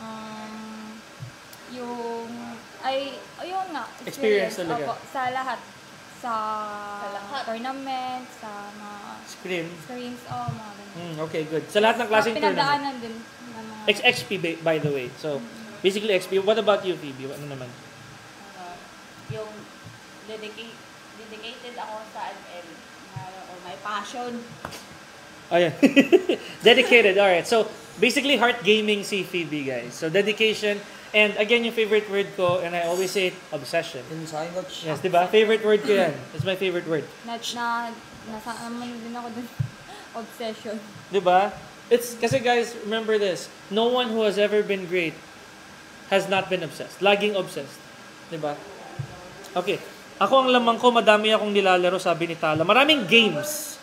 ayun nga, Experience talaga. Opo, sa lahat. Sa lahat. tournament, sa mga Scream. screens, mga ganun. Okay, good. Sa lahat ng klaseng tournament. Pinagdaanan din ng mga... XP, by the way. So, basically XP. What about you, Phoebe? Ano naman? Yung dedicated ako sa ML. Or my passion. Ayan. Dedicated. Alright. So, Basically, heart gaming si Phoebe, guys. So, dedication. And again, yung favorite word ko, and I always say it, obsession. Yun sa akin, coach. Yes, di ba? Favorite word ko yan. It's my favorite word. Nasa naman din ako dun. Obsession. Di ba? It's, kasi guys, remember this. No one who has ever been great has not been obsessed. Laging obsessed. Di ba? Okay. Ako ang lamang ko, madami akong nilalaro, sabi ni Tala. Maraming games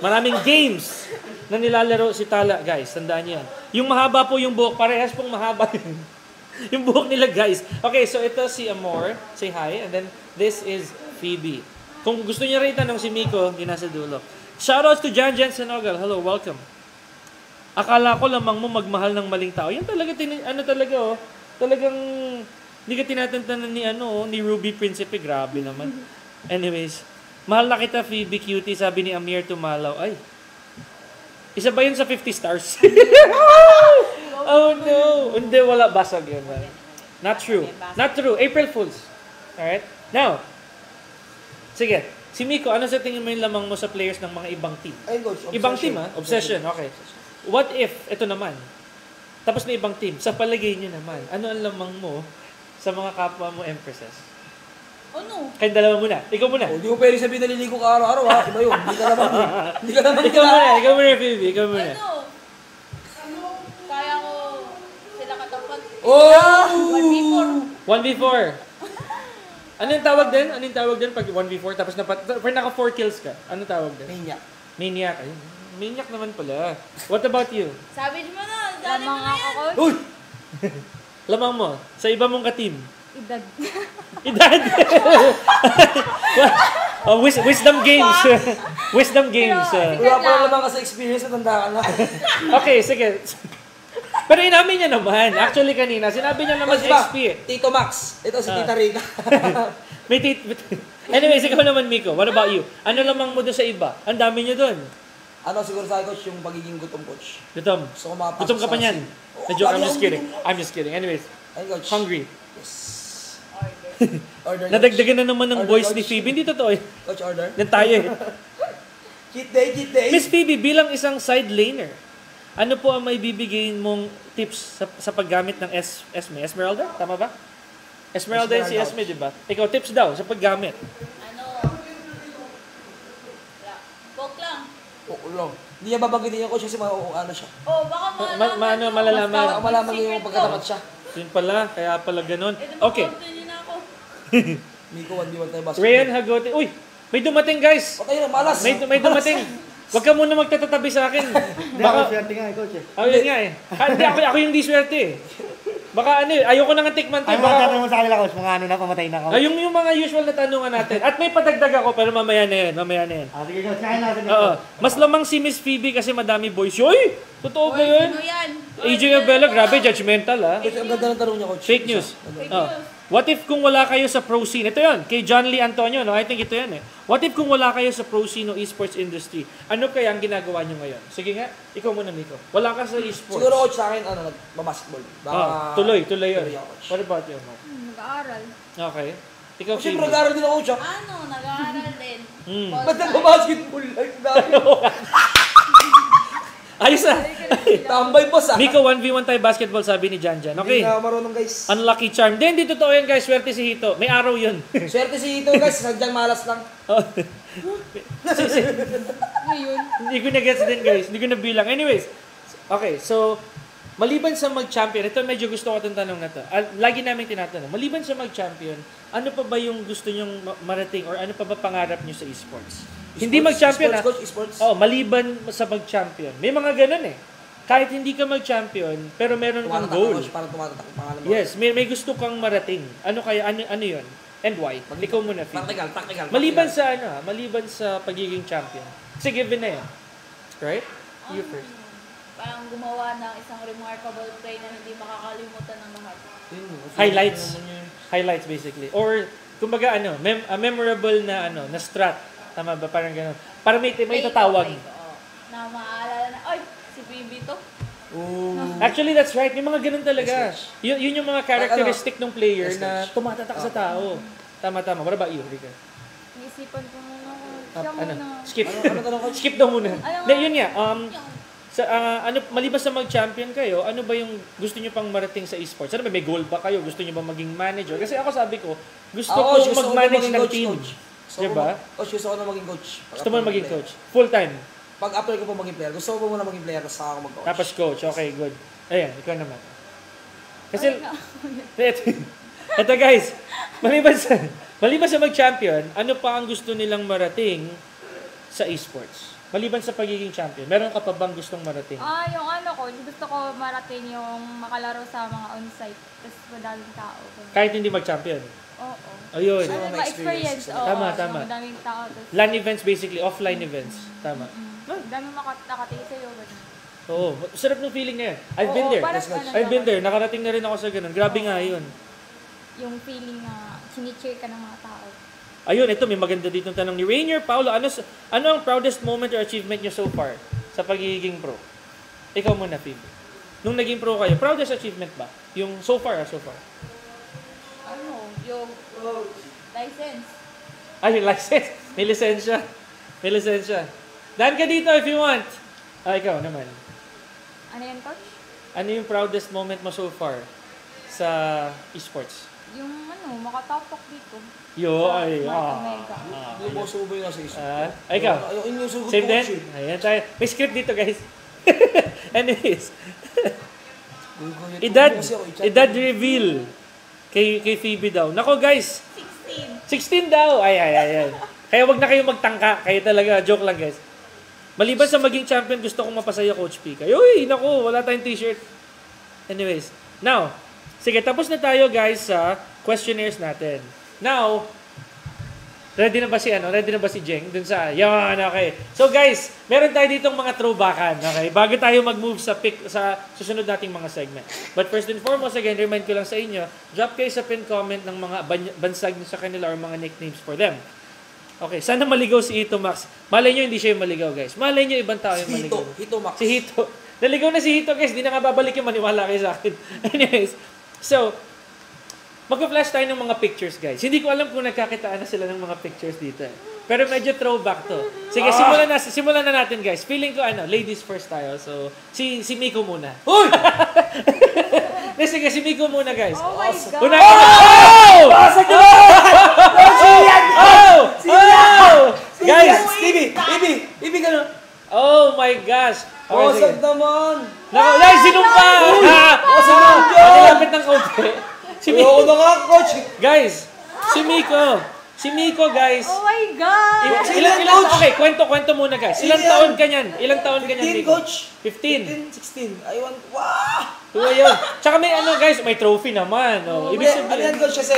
na nilalaro si Tala, guys. Tandaan niyo yan. Yung mahaba po yung buhok, parehas pong mahaba yun. Yung buhok nila, guys. Okay, so ito si Amor. Say hi. And then, this is Phoebe. Kung gusto niya rin itanong si Miko, hindi nasa dulo. Shoutouts to Jan Senogal. Hello, welcome. Akala ko lamang mo magmahal ng maling tao. Yan talaga, talagang, hindi ka tinatantanan ni Ruby Principe. Grabe naman. Anyways, mahal na kita, Phoebe Cutie, sabi ni Amir Tumalaw. Ay, isa ba yun sa 50 stars? Oh no! Hindi, wala. Basag yun. Not true. Not true. April Fools. Alright? Now, sige. Si Miko, ano sa tingin mo yung lamang mo sa players ng mga ibang team? Ayun, coach. Ibang team, ha? Obsession. Okay. What if, ito naman, tapos na ibang team, sa palagay niyo naman, ano ang lamang mo sa mga kapwa mo empresses? Ano? Kayong dalawa muna. Ikaw muna. Hindi mo pwede sabihin naliligo ka araw-araw, ha? Iba yun. Hindi ka naman. Hindi ka naman. Ikaw muna, Phoebe. Ikaw muna. Ano? Kaya ko sila katapat. Oh! 1v4. 1v4. Ano yung tawag din? Ano yung tawag din pag 1v4 tapos naka 4 kills ka? Ano tawag din? Maniac. Maniac. Ayun. Maniac naman pala. What about you? Savage mo na. Dali mo Lamang na ako, yan. coach. Uy! Lamang mo, sa iba mong ka-team. Edad. Edad! Wisdom games. Wisdom games. Wala pa naman kasi experience, matanda ka na. Okay, sige. Pero inamin niya naman. Actually kanina, sinabi niya naman Coach ba? XP eh. Tito Max. Ito si Tita Rica. Anyways, ikaw naman, Miko. What about you? Ano lamang mo doon sa iba? Ang dami niyo doon. Ano siguro sa akin, coach, yung pagiging gutom, coach. Gutom. Gusto ko makapasok Gutom ka pa sa niyan. asin. Na joke, I'm Lagi just akong kidding. gutom. I'm just kidding. Anyways, Ayun, coach. hungry. Yes. Order. Nadagdagan na naman ng Order, voice coach. ni Phoebe. Hindi totoo eh. Coach, order. Yan tayo eh. Cheat day, cheat day. Miss Phoebe, bilang isang side laner, ano po ang may bibigay mong tips sa paggamit ng Esme? Esmeralda? Tama ba? Esmeralda yung si Esme, di ba? Ikaw, tips daw sa paggamit. Ano? Wala. Poke lang. Oo lang. Hindi niya babanggitin yung coach kasi ano siya. Oh, baka Malalaman. Baka malaman niyo yung pagkatapat siya. Yun pala, kaya pala ganun. Okay. Continue na ako. Miko, 1v1 tayo basketball. Rayan Hagote. Uy, may dumating guys. Patay na, malas. May dumating. Huwag ka muna magtatatabi sa akin. Hindi ako swerte nga, coach eh. Oh, yun nga eh. Hindi, ako yung di swerte eh. Baka ano eh, ayoko nang tikman to. Ay, mga Baka, tanong mo sa kanila, coach. Mga ano na, pamatay na ako. yung mga usual na tanungan natin. At may padagdag ako, pero mamaya na yun. Ah, sige, coach. Kain natin. Oo. Mas lamang si Miss Phoebe kasi madami boys. Uy! Totoo ba yun? Ano yan? AJ Abella, grabe, judgmental ah. Coach, ang ganda ng tanong niya, coach. Fake news. Oh. What if kung wala kayo sa pro scene? Ito yun, kay John Lee Antonio, no? I think ito yan eh. What if kung wala kayo sa pro scene o esports industry? Ano kaya ang ginagawa nyo ngayon? Sige nga, ikaw muna, Miko. Wala ka sa esports. Siguro, coach, sa akin, nagbabasketball. Tuloy yun. Tuloy ako, coach. What about you, Mo? Nag-aaral. Okay. Ikaw, Siyempre, Phoebe. nag-aaral din ako, coach, ha? Ano? Nag-aaral din. Ba't nagbabasketball? Ay, dami. Ayos ah. Tambay, boss, ha? Miko, 1v1 tayo basketball, sabi ni Jan. Hindi Okay. na marunong, guys. Unlucky charm. Hindi totoo yan, guys. Swerte si Hito. May araw yun. Swerte si Ito, guys. Sadyang malas lang. Ngayon. Hindi ko na-gets din, guys. Hindi ko na-bilang. Anyways, okay, so, maliban sa mag-champion, ito medyo gusto ko itong tanong na to. Lagi namin tinatanong, maliban sa mag-champion, ano pa ba yung gusto nyong marating or ano pa ba pangarap nyo sa esports? Hindi mag-champion, Esports, coach, esports. Oh, maliban sa mag-champion. May mga ganun eh. Kahit hindi ka mag-champion, pero meron kang Tumatatak, goal. coach, parang tumatatak ang pangalan mo. Yes, may gusto kang marating. Ano kaya, ano yun? And why? Ikaw muna, Phil. Practical. Maliban sa maliban sa pagiging champion. Kasi given na yan. Right? You first. Parang gumawa ng isang remarkable play na hindi makakalimutan ng lahat. Highlights basically. Or kumbaga memorable na na strat. Tama ba? Parang gano'n. Para may tatawag. Play ko, na maaalala na, ay, si Bibi to. Actually, that's right. May mga ganun talaga. Yun yung mga characteristic ng player na tumatatak sa tao. Tama. What about you, Rica? Iisipan ko muna ako. Siya Ano? muna. Skip. Ano tanong, coach? Skip daw muna. Ano? Hindi, yun nga. maliban sa mag-champion kayo, ano ba yung gusto niyo pang marating sa esports? Ano ba, may goal ba kayo? Gusto niyo ba maging manager? Kasi ako sabi ko, gusto ko mag-manage ng team. Diba? Coach, gusto ko na maging coach. Gusto mo maging coach? Full time? Pag apply ko po maging player, gusto ko muna maging player, tapos saka ako mag-coach. Tapos coach, okay, good. Ayan, ikaw naman. Kasi, ito guys, maliban sa mag-champion, ano pa ang gusto nilang marating sa esports? Maliban sa pagiging champion, meron ka pa bang gustong marating? Yung ko, gusto ko marating yung makalaro sa mga on-site, tapos madaming tao. Kahit hindi mag-champion? Oo. Ayun. Ma-experience. Tama. Madaming tao. LAN events basically, offline events. Tama. Daming nakatayo sa'yo. Oo. Sarap ng feeling na yan. I've been there. I've been there. Nakarating na rin ako sa ganun. Grabe nga yun. Yung feeling na sinicheer ka ng mga tao. Ayun, ito may maganda ditong tanong ni Rainier Paulo. Ano ang proudest moment or achievement nyo so far sa pagiging pro? Ikaw muna, Phoebe. Nung naging pro kayo, proudest achievement ba? Yung so far. Yung license. Yung license. May lisensya. Dan ka dito if you want. Ikaw naman. Ano yan, coach? Ano yung proudest moment mo so far sa esports? Yung makatapak dito. Omega. Hindi po subo yung nasa isip. Ikaw. Yung sugod Same ko, din? coach. Ayan tayo. May script dito, guys. Anyways. Edad reveal kay Phoebe daw. Nako, guys. 16 daw. Ay. Kaya wag na kayo magtangka. Kayo talaga. Joke lang, guys. Maliban sa maging champion, gusto kong mapasaya Coach P. Uy, naku, wala tayong t-shirt. Anyways. Now, sige, tapos na tayo, guys, sa questionnaires natin. Now, ready na ba si Jeng? Dun sa, yan, okay. So, guys, meron tayo ditong mga throwbackan, okay? Bago tayo mag-move sa susunod nating mga segment. But first and foremost, again, remind ko lang sa inyo, drop kayo sa pin comment ng mga bansag sa kanila or mga nicknames for them. Okay, sana maligaw si Hito Max. Malay nyo, hindi siya yung maligaw, guys. Malay nyo, ibang tao yung maligaw. Hito Max. Si Hito. Naligaw na si Hito, guys. Di na nga babalik yung maniwala kayo sa akin. Anyways, so, mag-flash tayo ng mga pictures, guys. Hindi ko alam kung nagkakitaan na sila ng mga pictures dito. Pero medyo throwback to. Sige, simulan na natin, guys. Feeling ko, ladies first tayo. So, si Miko muna. Uy! Sige, si Miko muna, guys. Oh my God! Basag na! Guys! Ibi gano'n. Oh my gosh! Basag naman. Ay, sinumpa! Malapit ng kaunti. Oo na nga, coach. Guys, si Miko, guys. Oh my God! Okay, kwento muna, guys. Ilang taon ka niyan? 15, Miko? coach. 15. 16. Wow! Ayun. Tsaka may guys, may trophy naman. Oh. Ibig sabihin, Ano yan, coach, kasi,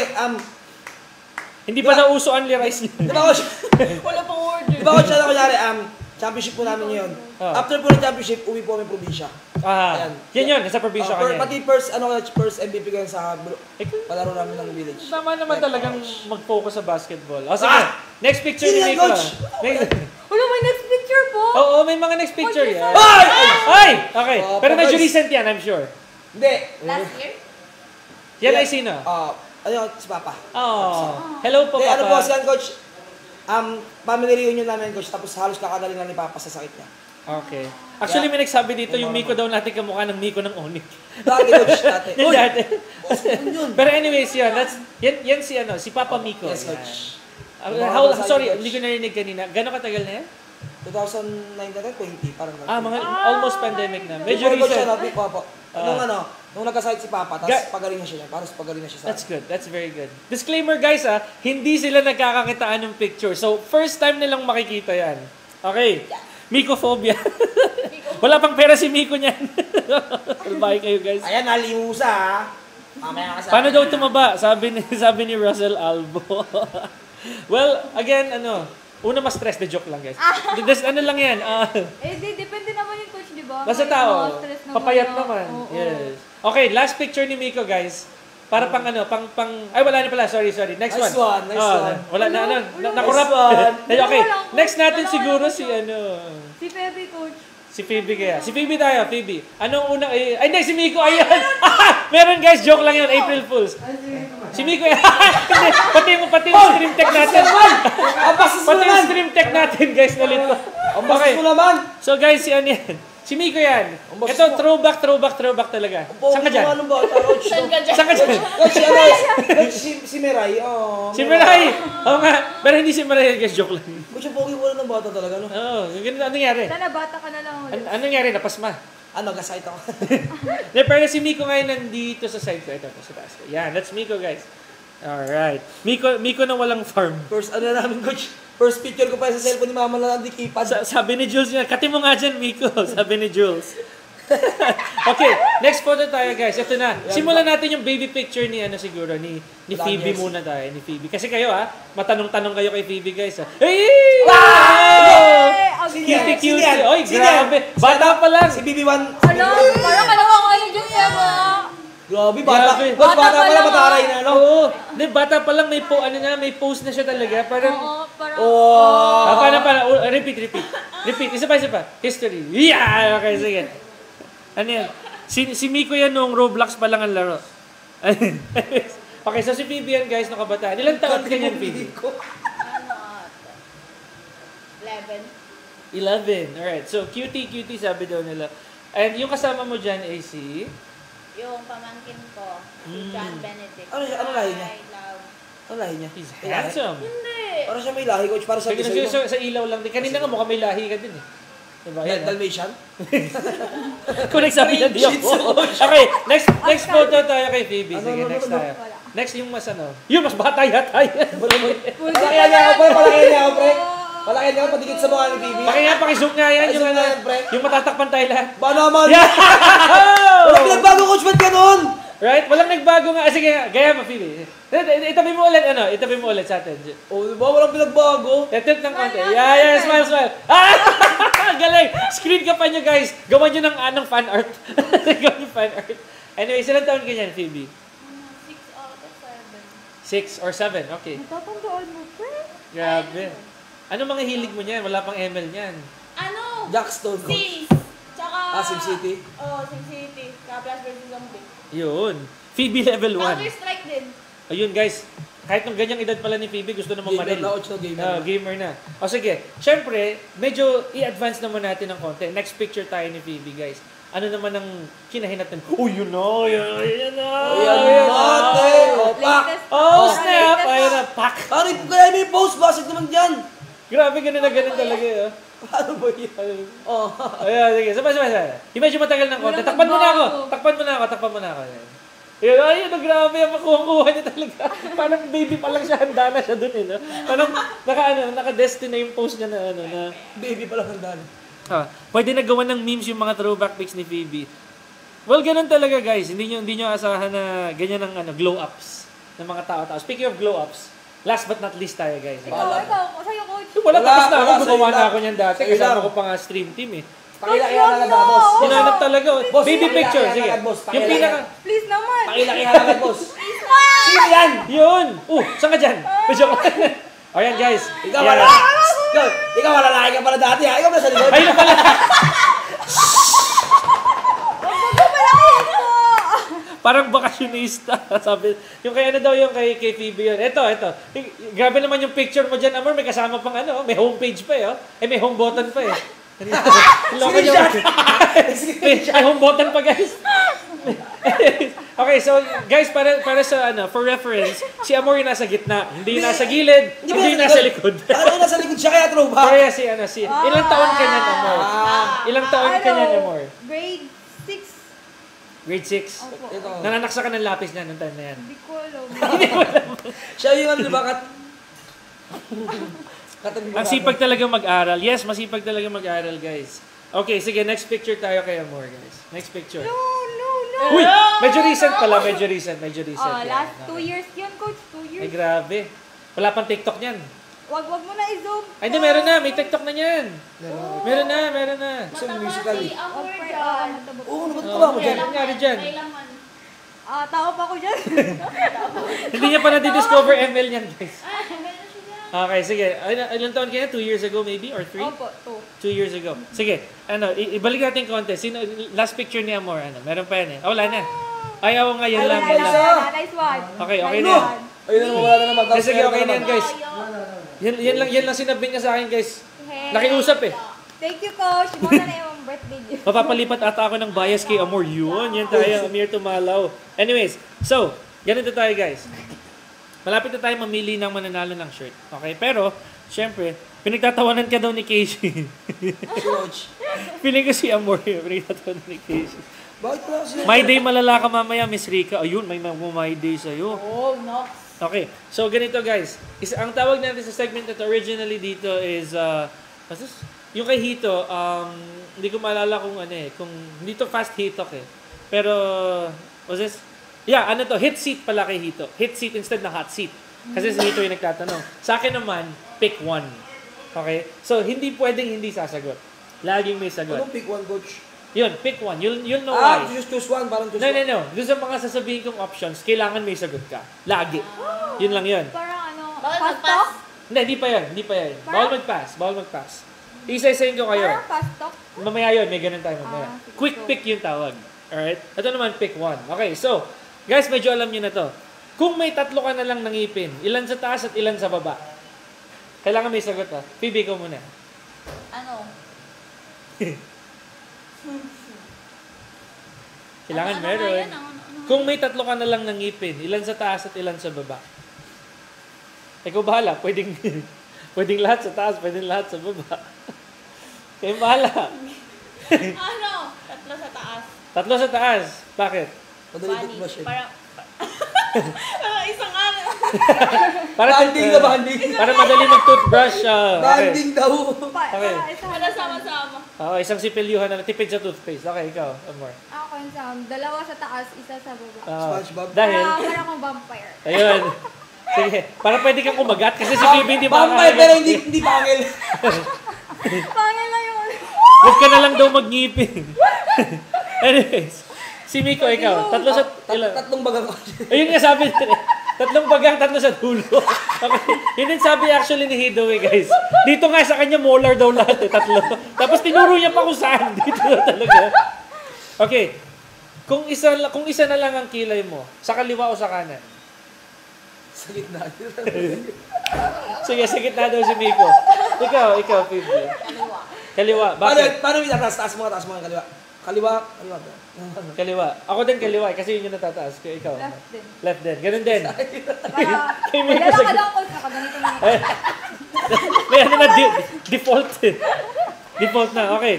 hindi pa nauso only rice niya. di ba, coach? Wala pang order. Di ba, coach, kunyari, championship po namin ngayon. After po ng championship, uwi po kami probinsya. Yan, nasa probinsya ka niya. Pati first MVP ko yan sa palaro namin ng village. Tama naman talagang mag-focus sa basketball. Sige, next picture ni Miko. Wala, may next picture po? Oo, may mga next picture yan. Ay! Okay, pero medyo recent yan, I'm sure. Hindi. Last year? Yan ay sino? Si Papa. Hello po, Papa. Ano po yan, coach? Family reunion namin, coach, tapos halos kakagaling na ni Papa sa sakit niya. Okay. Actually, may nagsabi dito, yung Miko daw natin kamukha ng Miko ng Onyx. Dati, coach, dati. Dati. Pero anyways, yan si Papa Miko. Yes, coach. Sorry, hindi ko narinig kanina. Gano'ng katagal na yan? 2019, 20, parang almost pandemic na. Medyo Before recent. siya, Papa. Nung nagkasakit si Papa, tapos pagaling na siya. Parang pagaling na siya sa That's good. That's very good. Disclaimer, guys, hindi sila nagkakakitaan ng picture. So, first time nilang makikita yan. Okay. Mikophobia. Wala pang pera si Miko niyan. Bye kayo, guys. Ayan, nalimusa, ha? Mamaya ka sa Paano daw tumaba? Sabi ni Russell Albo. Well, again, una mas stress, the joke lang, guys. Ano lang yan? Depende naman yung coach, di ba? Basta May tao. mga stress na Papayat wala. naman. Oo. Yes. Okay, last picture ni Miko, guys. Para pang ay wala na pala. Sorry. Next Nice one. one, nice one. Wala na, nakurap. Nice Okay, Wala. next natin Wala. siguro si Si Feby, coach. Si Phoebe kaya. Si Phoebe tayo, Phoebe. Anong unang, ay hindi, si Miko, ayan. Meron guys, joke lang yun, April Fools. Si Miko, pati yung stream tech natin. Ang basis mo Pati yung naman! stream tech natin, guys, nalito. Ang basis mo naman! So guys, si ano yan? Si Miko yan. Ang boses Ito, mo. throwback talaga. Saan ka dyan? Anong bata, Coach? Saan ka dyan? Saan ka dyan? Coach, si Meray. Si Mirai! Oo nga, pero hindi si Mirai, guys, joke lang. Coach, ang pogi wala ng bata talaga, no? Oo, ganun, ano nangyari? Sana bata ka na lang ulit. Ano nangyari? Napasma. Ano, gasite ako. Pero si Miko ngayon nandito sa side ko. Ito, sa taas ko. Yan, that's Miko, guys. Alright. Miko na walang farm. First, ano na namin, Coach? First picture ko pa sa cellphone ni Mama na hindi keypad. Sabi ni Jules niya, kati mo nga dyan, Miko. Sabi ni Jules. Okay, next photo tayo, guys. Ito na. Simulan natin yung baby picture ni siguro ni Phoebe muna tayo, ni Phoebe. Kasi kayo matanong-tanong kayo kay Phoebe, guys. Hey! Wow! Cutie. Oy, grabe. Bata pa lang. Si BB1. Ano? Parang kalawang ano dyan yan, Grabe, bata. Grabe. Bata pa lang, mataray na, no? Oo. Di, bata pa lang may post na siya talaga. Parang, Oo, parang... paano. Repeat. Isa pa. History. Yeah! Okay, sige. Ano yan? Si Miko yan nung Roblox pa lang ang laro. Okay, so si Phoebe yan, guys, nung kabataan. Ilang taon ka niyan, Phoebe? 11. 11. Alright. So, cutie sabi daw nila. And yung kasama mo dyan ay si... Yung pamangkin ko, si John Benedict. Ano lahi niya? I love. Ano lahi niya? He's May lahi? handsome. Hindi. Para siya may lahi, Coach. Para sa Sige, sa ilaw lang din. Kanina nga mukhang may lahi ka din eh. Diba? Yan, Dalmatian? Kung nagsabi niya, di ako. Okay, next photo tayo kay Phoebe. Sige, next tayo. Next yung mas Yun, mas bata yata yan. Palakihan niya ako, pre. Palakihan niya ako, patikit sa mukha ni Phoebe. Paki-zoom nga yan. Zoom nga yan, pre. Yung matatakpan tayo lahat. Ba naman? Yeah! Walang pinagbago, Coach, ba't ganun? Right? Walang nagbago nga. Sige, gaya mo, Phoebe. Itabi mo ulit sa atin. Oh, di ba? Walang pinagbago. Tilt ng konti. Yeah, smile. Galing! Screen ka pa nyo, guys. Gawan nyo ng fan art. Gawan nyo fan art. Anyway, ilang taon ka niyan, Phoebe? 6 out of 6 7. or 7, okay. Tatandaan mo, pre. Grabe. Ano mga hilig mo niyan? Wala pang ML niyan. Ano? Jackstone, Coach. Sis. Tsaka... SimCity? Oo, SimCity. Kaplas versus Zombie. Yun. Phoebe level 1. Counter-Strike din. Ayun, guys. Kahit nung ganyang edad pala ni Phoebe, gusto naman Gamer maril. na, Coach, no? Gamer na. O sige, syempre, medyo i-advance naman natin ng konti. Next picture tayo ni Phoebe, guys. Ano naman ang kinahinatan? Oh, yun na! Ayan na! Pak! Oh, snap! Ayan na, pak! Ano, kaya may post, basig naman dyan. Grabe, ganun talaga eh. Paano ba yun? Oh. Ayan, sige. Sabay. Medyo matagal ng konti. Takpan mo na ako. Ayun, grabe. Makuha niya talaga. Parang baby pa lang siya. Handa na siya dun eh. No? Parang naka-destiny yung post niya na Baby pala ang dali. pwede na gawa ng memes yung mga throwback pics ni Phoebe. Well, ganun talaga, guys. Hindi nyo asahan na ganyan ng glow-ups ng mga tao-tao. Speaking of glow-ups, last but not least tayo, guys. Ikaw, sa'yo, coach. Wala, tapos na ako. wala, Gumawa sa'yo na ako niyan dati. Sa'yo Kasama lang. ko pa nga stream team eh. Pakilaki na lang, boss. Hinanap talaga. Boss, Baby pakilaki picture, na sige. lang, boss. Yung pinaka... Please naman. Pakilaki na lang, boss. Sino yan? Yun! Saan ka dyan? Medyo ka. Ayan, guys. Ikaw wala. Ikaw wala lalaki ka pala dati, ha? Ikaw na sa likod. Ayun na pala. Parang bakasyonista. Sabi, yung kay daw yung kay Phoebe yun. Ito. Grabe naman yung picture mo dyan, Amor. May kasama pang may homepage pa eh. Oh. May home button pa eh. May home button pa, guys. Okay, so guys, para sa for reference, si Amor yung nasa gitna. Hindi yung nasa gilid, hindi yung nasa likod. Ano nasa likod siya kaya throwback? Kaya ilang taon ka niyan, Amor? Ilang taon ka niyan, Amor? Grade 6. Grade 6. Opo. Ito. Nananaksa ka ng lapis niya nung time na yan. Hindi ko alam. Siya yung di ba Ang sipag talaga mag-aral. Yes, masipag talaga mag-aral, guys. Okay, sige, next picture tayo kay Amor, guys. Next picture. No. Uy! Medyo recent pala, medyo recent. Last 2 years yun, coach. 2 years. Ay, grabe. Wala pang TikTok niyan. Wag mo na i-zoom. Ay, hindi, meron na. May TikTok na niyan. Meron na. So, Mataba musically. si Amor Okay, dyan. Oo, naman ko ba mo dyan? Ano nangyari dyan? May laman. Tao pa ko dyan. Hindi niya pa na-discover ML niyan, guys. Meron siya dyan. Okay, sige. Ilang taon kaya? 2 years ago maybe? Or 3? Opo, 2. 2 years ago. Sige, ibalik natin konti. Last picture ni Amor, meron pa yan eh. Wala na. Ay, ako nga, yan lang. Nice one. Okay na. Ayun na naman, wala na naman. Sige, okay na yan, guys. Yan lang sinabi niya sa akin, guys. Nakiusap eh. Thank you, coach. Muna na yung birthday gift. Mapapalipat ata ako ng bias kay Amor. Yan tayo, Amir Tumalaw. Anyways, so, ganito tayo guys. Malapit na tayo mamili ng mananalo ng shirt. Okay? Pero, syempre, pinagtatawanan ka daw ni Casey. Coach. Feeling ko si Amor yun. Pinagtatawanan ni Casey. Bakit pala sila? My day malala ka mamaya, Miss Rika. Ayun, may my day sa'yo. Oh, no. Okay, so ganito guys. Ang tawag natin sa segment na to originally dito is, yung kay Hito, hindi ko maalala kung ano eh, kung hindi to fast hitok eh. Pero, what's this? Yeah, ano to, hit seat pala kay Hito. Hit seat instead na hot seat. Kasi si Hito yung nagtatanong. Sa akin naman, pick one. Okay? So, hindi pwedeng hindi sasagot. Laging may sagot. Anong pick one, coach? Yun, pick one. You'll know why. Choose one, parang choose No. one. Doon sa mga sasabihin kong options, kailangan may sagot ka. Lagi. Yun lang yun. Parang ano, Bawal fast mag-pass. talk? Hindi pa yan. Bawal magpass. Isa-isayin ko kayo. Parang fast talk? Mamaya yun, may ganun tayo mamaya. sige. Quick pick yung tawag. Alright? Ito naman, pick one. Okay, so, guys, medyo alam nyo na to. Kung may 3 ka na lang nangipin, ilan sa taas at ilan sa baba? Kailangan may sagot ha. Phoebe ko muna. Ano? Kailangan Ano meron. nga yan? Ano? Kung may 3 ka na lang nangipin, ilan sa taas at ilan sa baba? Ikaw bahala. Pwedeng, pwedeng lahat sa taas, pwedeng lahat sa baba. Kayo bahala. Ano? 3 sa taas. 3 sa taas. Bakit? Madali Bunny. toothbrush eh. Parang isang ano. Banding na banding. Para madali mag-toothbrush. Okay. Banding daw. Okay. Wala sama-sama. Oo, isang sipilyuhan na tipid sa toothpaste. Okay, ikaw, Amor. Ako yung sound. 2 sa taas, 1 sa baba. SpongeBob. Dahil, Para akong vampire. ayun. Sige, para pwede kang kumagat kasi si Phoebe hindi Vampire pero hindi pangil. Pangil na yun. Huwag ka na lang daw magngipin. Anyways, si Miko, ikaw. 3 sa... Ilan? Tatlong bagang ko. Ayun nga sabi nila. 3 bagang, 3 sa dulo. Okay. Yun din sabi actually ni Hido guys. Dito nga sa kanya molar daw lahat 3. Tapos tinuro niya pa kung saan. Dito na talaga. Okay. Kung isa na lang ang kilay mo, sa kaliwa o sa kanan? Sa gitna. Sige, sa gitna daw si Miko. Ikaw, Phoebe. Kaliwa. Bakit? Paano yung taas mo kaliwa? Kaliwa. Kaliwa. Ako din kaliwa kasi yun yung natataas. Ikaw. Left din. Left din. Ganun din. Para, Kay Miko wala sa ka daw ako sa ganito na. May ano na default. Default na. Okay.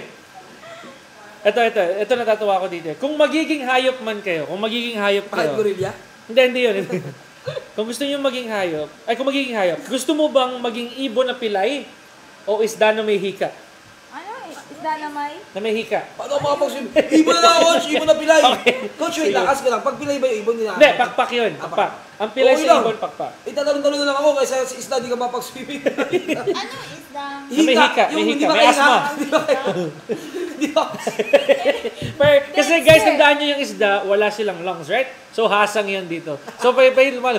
Ito natatawa ko dito. Kung magiging hayop man kayo, Kahit kayo. gorilla? Hindi yun. Kung gusto niyo maging hayop, kung magiging hayop, gusto mo bang maging ibon na pilay o isda na may hika? Ano eh? Isda na may? Na may hika. Paano ako makapag-swim? Ibon na lang, coach. Ibon na pilay. Okay. Coach, wait, lakas ko lang. Pag pilay ba yung ibon nila? Hindi, pakpak yun. Pakpak. Ang pilay Okay sa lang. ibon, pakpak. Itatalo-talo na lang ako kaysa sa isda di ka mapag-swimming. Ano isda? May hika, yung hindi may ba asma. Di ba? Pero, kasi guys, tandaan nyo yung isda, wala silang lungs, right? So, hasang yan dito. So, pay lumalo.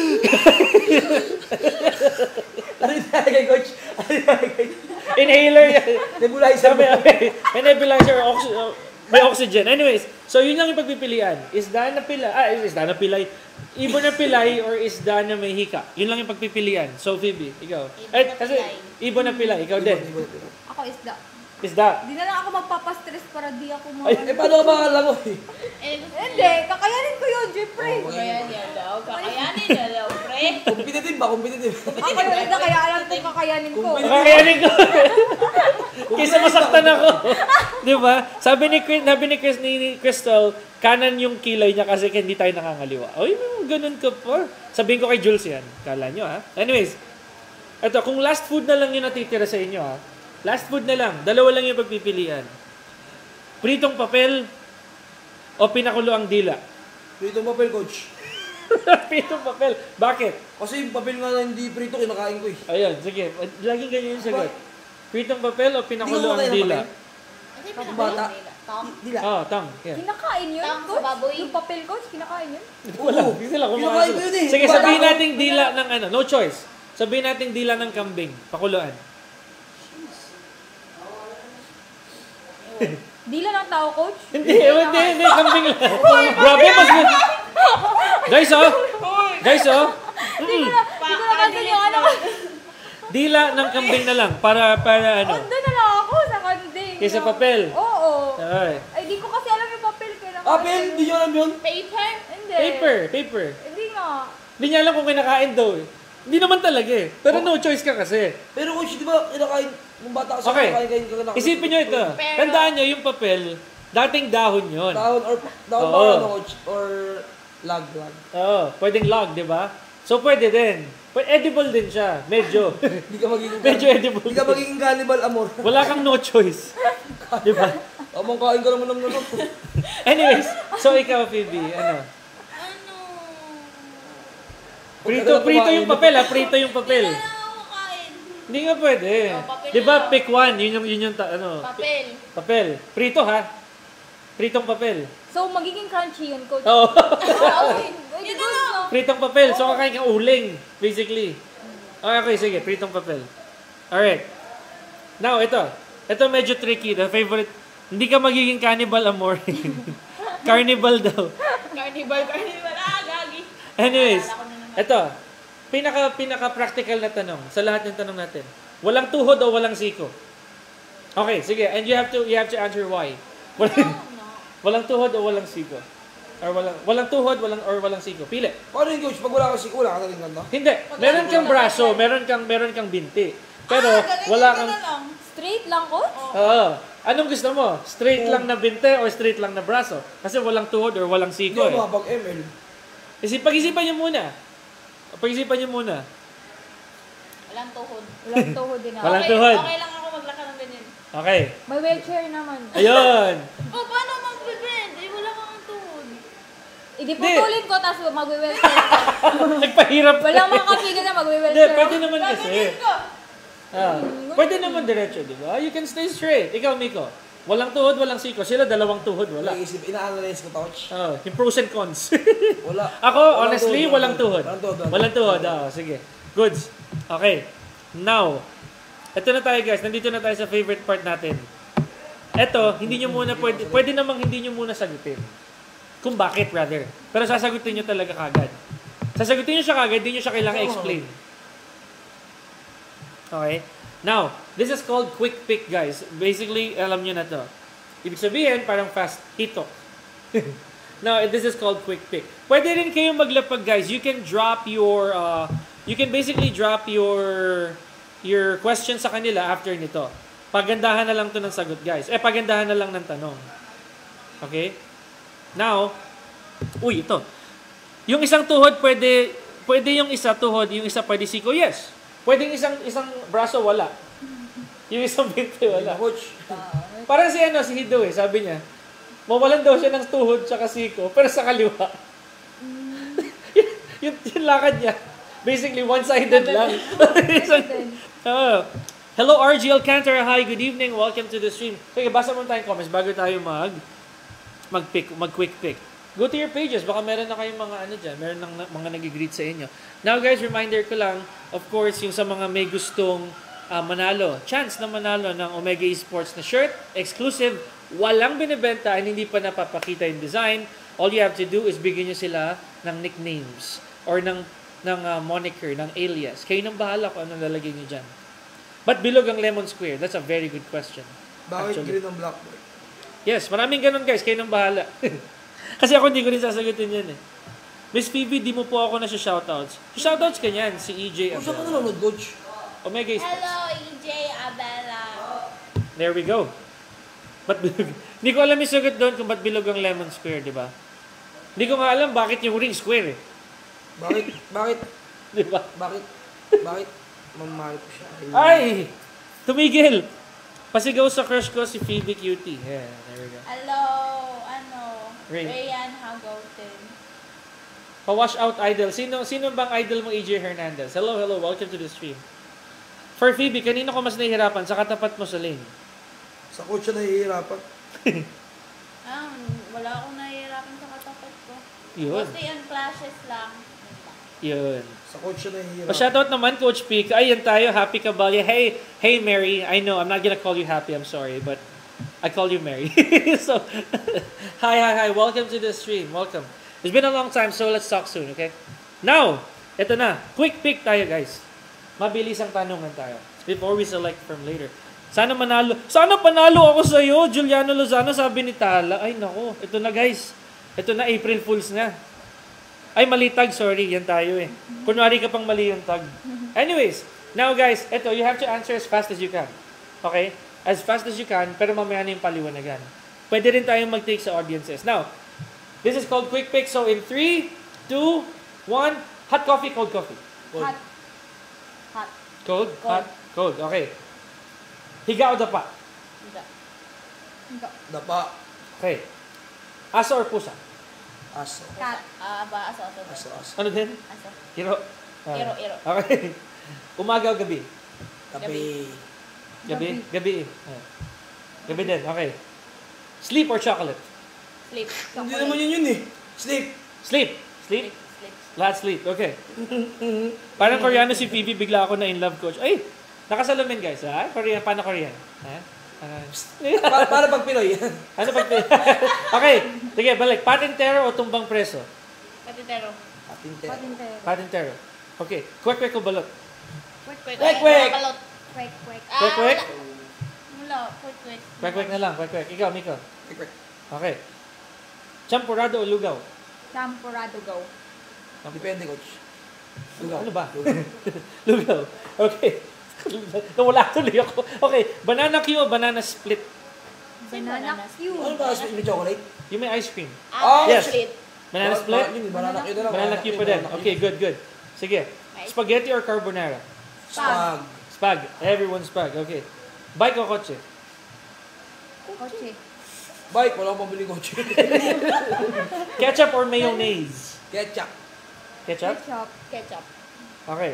Ano yung nalagay, coach? Ano yung nalagay? Inhaler yan. Nebulizer. May nebulizer, may oxygen. Anyways, so yun lang yung pagpipilian. Isda na pilay. Ibon na pilay or isda na may hika. Yun lang yung pagpipilian. So, Phoebe, ikaw. Ibon na Kasi, pilay. ibon na pilay. Ikaw din. Ako isda. Isda. Di na lang ako magpapastress para di ako Eh, paano ka makakala mo eh? Hindi, kakayanin ko yun, Jeffrey. Kakayanin niya daw, pre. Competitive ba? Competitive. Ako yung isda, kaya alam ko kakayanin ko. Kakayanin ko. Kaysa masaktan ako. Di ba? Sabi ni Crystal, kanan yung kilay niya kasi hindi tayo nakangaliwa. Ay, ganun ka pa. Sabihin ko kay Jules yan. Kala nyo ha. Anyways, eto, kung last food na lang yung natitira sa inyo ha. Last food na lang. 2 lang yung pagpipilian. Pritong papel o pinakulo ang dila. Prito papel, coach. Pritong papel. Bakit? Kasi yung papel nga na hindi prito, kinakain ko eh. Ayun, sige. Laging ganyan yung sagot. Pritong papel o pinakulo ang Hindi ko dila? Kasi Ako pinakain bata. nila. Tom? Dila. Oh, tang. Yeah. Kinakain yun, Tang sa coach? baboy. Yung papel, coach, kinakain yun? Wala. Hindi sila Kinakain kumakain. ko yun eh. Sige, Wala sabihin ako. nating dila ng ano. No choice. Sabihin nating dila ng kambing. Pakuluan. Dila ng tao, coach? Hindi, kambing lang. Grabe, mas good. Guys, oh. Di ko naman yung ano. Dila ng kambing na lang para ano. Doon na lang ako sa kanding. Kaysa papel. Oo. Ay. Ay, di ko kasi alam yung papel. Kailangan Apel, hindi nyo alam yun? Paper? Hindi. Paper. Hindi nga. Hindi niya alam kung kinakain daw eh. Hindi naman talaga eh. Pero no choice ka kasi. Pero coach, di ba kinakain, nung bata kasi Okay. kinakain ka na. Isipin nyo ito. Pero- Tandaan nyo yung papel, dating dahon yon. Dahon Oo. ba ano coach? Or lag. Oo, pwedeng log, di ba? So pwede din. Edible din siya, medyo. Hindi ka magiging Medyo edible. Hindi ka magiging cannibal, amor. Wala kang no choice. Di ba? Among kain ka naman ng naman. Anyways, so ikaw, Phoebe, ano? Ano? Prito yung papel, ha? Prito yung papel. Hindi na lang ako kain. Hindi nga pwede. Oh, papel Di ba, na. pick one. Yun yung ano. Papel. Papel. Prito, ha? Pritong papel. So, magiging crunchy yun, coach. Oo. Yun na lang. Pritong papel. So, kakain kang uling, basically. Okay, sige. Pritong papel. Alright. Now, ito. Ito medyo tricky. The favorite. Hindi ka magiging cannibal, amor. Carnival daw. Carnival. Ah, gagi. Anyways, Naalala ko na naman. ito. Pinaka-practical na tanong sa lahat ng tanong natin. Walang tuhod o walang siko? Okay, sige. And you have to answer why. Walang tuhod o walang siko? Or walang tuhod, walang siko. Pili. Paano yung coach? Pag wala ka siko, wala ka talagang ganda. Hindi. Meron kang braso, meron kang binti. Pero wala kang Straight lang, coach? Oo. Anong gusto mo? Straight lang na binti or straight lang na braso? Kasi walang tuhod or walang Hindi siko ako eh. makapag-ML. Pag-isipan niyo muna. Pag-isipan niyo muna. Walang tuhod. Walang tuhod din ako. Walang tuhod. Okay lang ako maglakad ng ganyan. Okay. May wheelchair naman. Ayun. Oh, paano mag-bend? Eh, wala kang tuhod. Putulin ko, tapos mag-wheelchair. Nagpahirap. Walang makakapigil na Hindi, mag-wheelchair. pwede naman kasi. Gagawin ko. Pwede naman diretso, di ba? You can stay straight. Ikaw, Miko. Walang tuhod, walang siko. Sila dalawang tuhod, wala. Ina-analyze ko, coach. Yung pros and cons. Wala. Ako, honestly, walang tuhod. Walang tuhod. Sige. Goods. Okay. Now, ito na tayo guys. Nandito na tayo sa favorite part natin. Ito, hindi nyo muna pwede namang hindi nyo muna sagutin. Kung bakit, rather. Pero sasagutin nyo talaga kagad. Sasagutin nyo siya kagad, hindi nyo siya kailangan explain. Okay? Now, this is called quick pick, guys. Basically, alam nyo na to. Ibig sabihin, parang fast hito. Now, this is called quick pick. Pwede rin kayo maglapag, guys. You can drop your, you can basically drop your question sa kanila after nito. Pagandahan na lang to ng sagot, guys. Pagandahan na lang ng tanong. Okay? Now, ito. Yung isang tuhod, pwede yung isa tuhod, yung isa pwede siko. Yes. Pwedeng isang braso wala. Yung isang binti wala. Coach. Parang si Hido sabi niya, mawalan daw siya ng tuhod tsaka siko, pero sa kaliwa. yung lakad niya, basically one-sided lang. Hello RG Alcantara, hi, good evening, welcome to the stream. Okay, basa mo tayong comments bago tayo mag-quick pick. Go to your pages, baka meron na kayong mga dyan, meron ng mga nag-greet sa inyo. Now guys, reminder ko lang, of course, yung sa mga may gustong manalo, chance na manalo ng Omega Esports na shirt, exclusive, walang binibenta, and hindi pa napapakita yung design. All you have to do is bigyan nyo sila ng nicknames or ng moniker, ng alias. Kayo nang bahala kung anong lalagay nyo dyan. Ba't bilog ang lemon square? That's a very good question. Bakit Actually. green ang blackboard? Yes, maraming ganun guys. Kayo nang bahala. Kasi ako hindi ko rin sasagutin yan eh. Miss Phoebe, di mo po ako na shoutouts. Shoutouts ka niyan, si EJ Kung saan ka Abela. nanonood, coach? Omega Esports. Hello, EJ Abela. There we go. Ba't bilog? Hindi ko alam yung sagot doon kung ba't bilog ang lemon square, di ba? Hindi ko nga alam bakit yung ring square eh. Bakit? Di ba? Bakit? Mamahal ko siya. Ay! Tumigil! Pasigaw sa crush ko si Phoebe Cutie. Yeah, there we go. Hello, Ray. Rayan Hagoten. Pa-wash out idol. Sino bang idol mo, EJ Hernandez? Hello, welcome to the stream. For Phoebe, kanino ko mas nahihirapan? Sa katapat mo sa lane. Sa coach siya nahihirapan. Wala akong nahihirapan sa katapat ko. Yun. Mostly on clashes lang. Yun. Sa coach siya nahihirapan. Pa-shoutout naman, Coach Peak. Ayan tayo, Happy Cabalya. Hey Mary, I know, I'm not gonna call you Happy, I'm sorry, but I call you Mary. So, hi. Welcome to the stream. Welcome. It's been a long time, so let's talk soon, okay? Now, eto na. Quick pick tayo, guys. Mabilis ang tanungan tayo before we select from later. Sana manalo. Sana panalo ako sa iyo, Juliano Lozano, sabi ni Tala. Ay nako, ito na guys. Ito na April Fools na. Ay mali tag, sorry, yan tayo eh. Kunwari ka pang mali yung tag. Anyways, now guys, ito you have to answer as fast as you can. Okay? As fast as you can, pero mamaya na yung paliwanagan. Pwede rin tayong mag-take sa audiences. Now, this is called quick pick. So in 3, 2, 1, hot coffee, cold coffee. Hot. Hot. Cold? Hot? Cold. Okay. Higa o dapa? Hindi. Dapa. Okay. Aso or pusa? Aso. Cat. Aso. Ano din? Aso. Hiro? Hiro. Okay. Umaga o gabi? Gabi. Gabi? Gabi. Gabi din. Okay. Sleep or chocolate? Sleep. Hindi naman yun eh. Sleep. Sleep. Sleep? Sleep. Lahat sleep. Okay. Parang Koreano si Phoebe, bigla ako na in love coach. Ay! Nakasalamin guys, ha? Korean, paano Korean? Ha? Para pag Pinoy. Ano pag... Okay, sige, balik. Patintero o tumbang preso? Patintero. Patintero. Patintero. Okay, kwek-kwek o balot? Kwek-kwek. Kwek-kwek. Balot. Kwek-kwek. Kwek-kwek? Wala. Kwek-kwek. Kwek-kwek na lang, kwek-kwek. Ikaw, Miko. Kwek-kwek. Okay. Champurado o lugaw? Champurado go. Depende, coach. Lugaw. Ano ba? Lugaw. Okay. Nawala tuloy ako. Okay, banana Q o banana split? Banana Q. Ano ba? May chocolate? Yung may ice cream. Yes. Split. Banana split? Banana Q na lang. Banana Q pa din. Okay, good, good. Sige. Spaghetti or carbonara? Spag. Spag. Everyone's spag. Okay. Bike o kotse? Kotse. Bike, wala akong pabili coach. Ketchup or mayonnaise? Ketchup. Ketchup? Ketchup. Ketchup. Okay.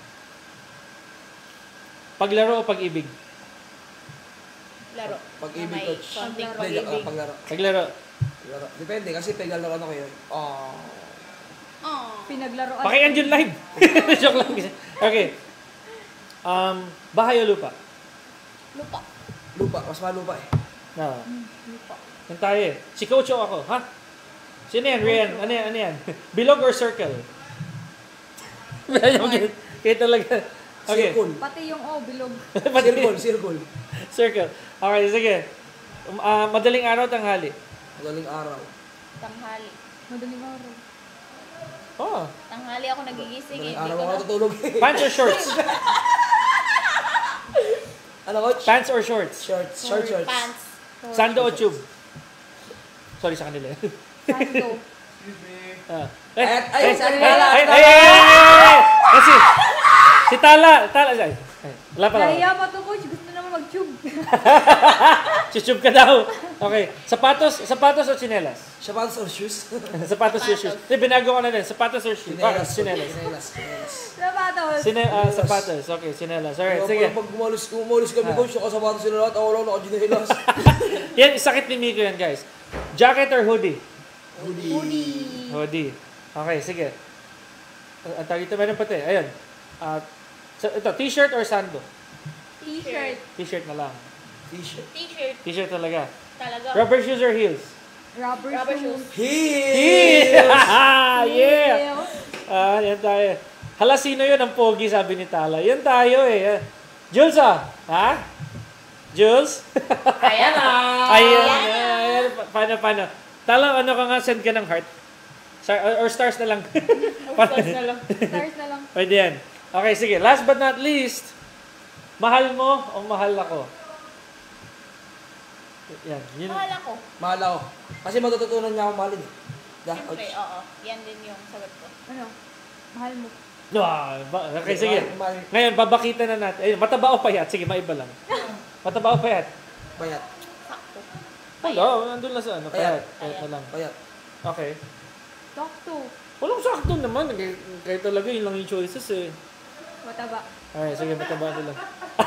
Paglaro o pag-ibig? Laro. Pag-ibig, May coach. konting Hindi, pag-ibig. paglaro. Paglaro. Paglaro. Depende, kasi paglaro ano kayo. Oh. Pinaglaruan. Pakian yun live. Joke lang. Okay. Bahay o lupa? Lupa. Lupa, mas malupa eh. No. Lupa. Yan tayo eh. Si Coach o ako, ha? Sino yan, Rian? Ano yan? Ano yan? Bilog or circle? Kaya talaga. Okay. Circle. Pati yung O, bilog. Circle. Circle. Okay, sige. Madaling araw, tanghali. Madaling araw. Tanghali. Madaling araw. Oh. Tanghali ako nagigising eh. Madaling araw ako natutulog eh. Pants or shorts? Ano, coach? Pants or shorts? Shorts. Shorts. Pants. Sando o tube? Sorry sa kanila. Sando. Kasi, si Tala, wala pa lang. Kaya pa to, coach. Gusto naman mag-tube. Chuchub ka daw. Okay, sapatos o tsinelas? Sapatos or shoes? Sapatos or shoes. Hindi, binago ko na din. Sapatos or shoes? Tsinelas. Sapatos. Sapatos. Okay, tsinelas. Alright, sige. Pag umalis kami, coach, nakasapatos sila lahat. Ako lang, naka-ginelas. Yan, sakit ni Miko yan, guys. Jacket or hoodie? Hoodie. Okay, sige. Ang tawag ito, meron pati. Ayun. Ito, t-shirt or sando? T-shirt. T-shirt na lang. T-shirt. T-shirt. T-shirt talaga. Talaga. Rubber shoes or heels? Rubber shoes. Heels! Yeah! Yan tayo. Hala, sino yun ang pogi, sabi ni Tala. Yan tayo eh. Jules Ha? Jules? Ayan na. Ayan. Paano? Tala, ano ka nga, send ka ng heart? Or stars na lang. Stars na lang. Stars na lang. Pwede yan. Okay, sige. Last but not least, mahal mo o mahal ako? Yan. Yun. Mahal ako. Mahal ako. Kasi matututunan niya akong mahalin eh. Siyempre, oo. Yan din yung sagot ko. Ano? Mahal mo. Okay, sige. Ngayon, babakita na natin. Ayun, mataba o payat? Sige, maiba lang. Mataba o payat? Payat. Sakto. Wala, nandun lang sa ano. Payat. Payat. Payat na lang. Payat. Okay. Sakto. Walang sakto naman. Kaya talaga, yun lang yung choices eh. Mataba. Okay, sige, mataba na lang.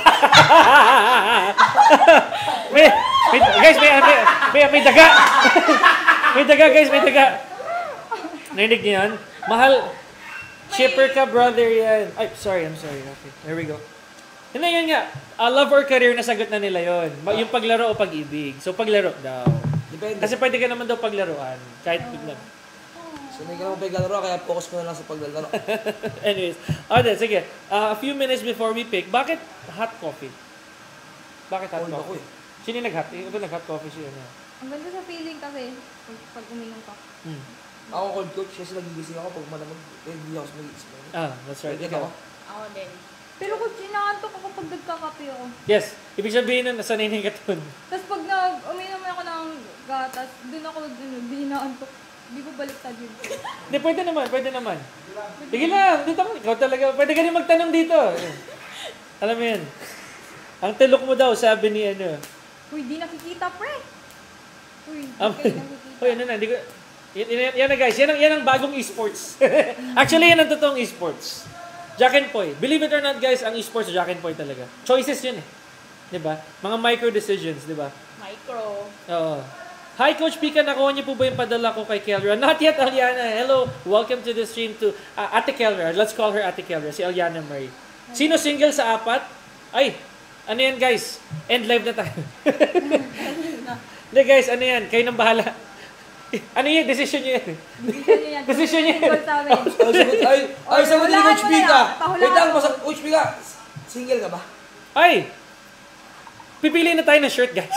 Guys, may daga. May daga, guys, may daga. Narinig niyo yan? Mahal. Shipper ka, brother yan. Ay, I'm sorry. Okay, there we go. Hindi, yun nga. Love or career, nasagot na nila yon. Yung paglaro o pag-ibig. So, paglaro daw. Depende. Kasi pwede ka naman daw paglaruan. Kahit biglang. So, hindi ka naman paglalaro, kaya focus ko na lang sa paglalaro. Anyways. Okay, sige. A few minutes before we pick, bakit hot coffee? Bakit hot Cold ako coffee? Sino yung nag-hot? Ito nag-hot coffee siya. Ano? Ang ganda sa feeling kasi pag uminom ka. Ako cold coach kasi nagigising ako pag malamig. Hindi ako sumagising. That's right. Ikaw? Ikaw. Ako din. Pero kung inaantok ako pag nagkakape ako. Yes. Ibig sabihin nun, nasanay na yung katon. Tapos pag uminom ako ng gatas, dun ako di inaantok. Di ko baliktad yun. Hindi, pwede naman. Sige lang, dito ka. Ikaw talaga, pwede ka rin magtanong dito. Alam mo yun. Ang tilok mo daw, sabi ni ano. Uy, di nakikita, pre. Uy, di Um, kayo nakikita. Uy, ano na, di ko... Yan na guys, yan ang bagong esports. Actually, yan ang totoong esports. Jack and Poy. Believe it or not guys, ang esports Jack and Poy talaga. Choices yun eh. Diba? Mga micro decisions, diba? Micro. Oo. Hi Coach Pika, nakuha niyo po ba yung padala ko kay Kelra? Not yet, Aliana. Hello, welcome to the stream to Ate Kelra. Let's call her Ate Kelra, si Aliana Marie. Sino single sa apat? Ay, ano yan guys? End live na tayo. Hindi guys, ano yan? Kayo nang bahala. Ano yun? Decision nyo yan. Decision niya. Ay, sagot ni Hulaan Coach mo na Pika. yan. Pahulaan Wait lang, mo. Coach Pika. Single ka ba? Ay! Pipili na tayo ng shirt, guys.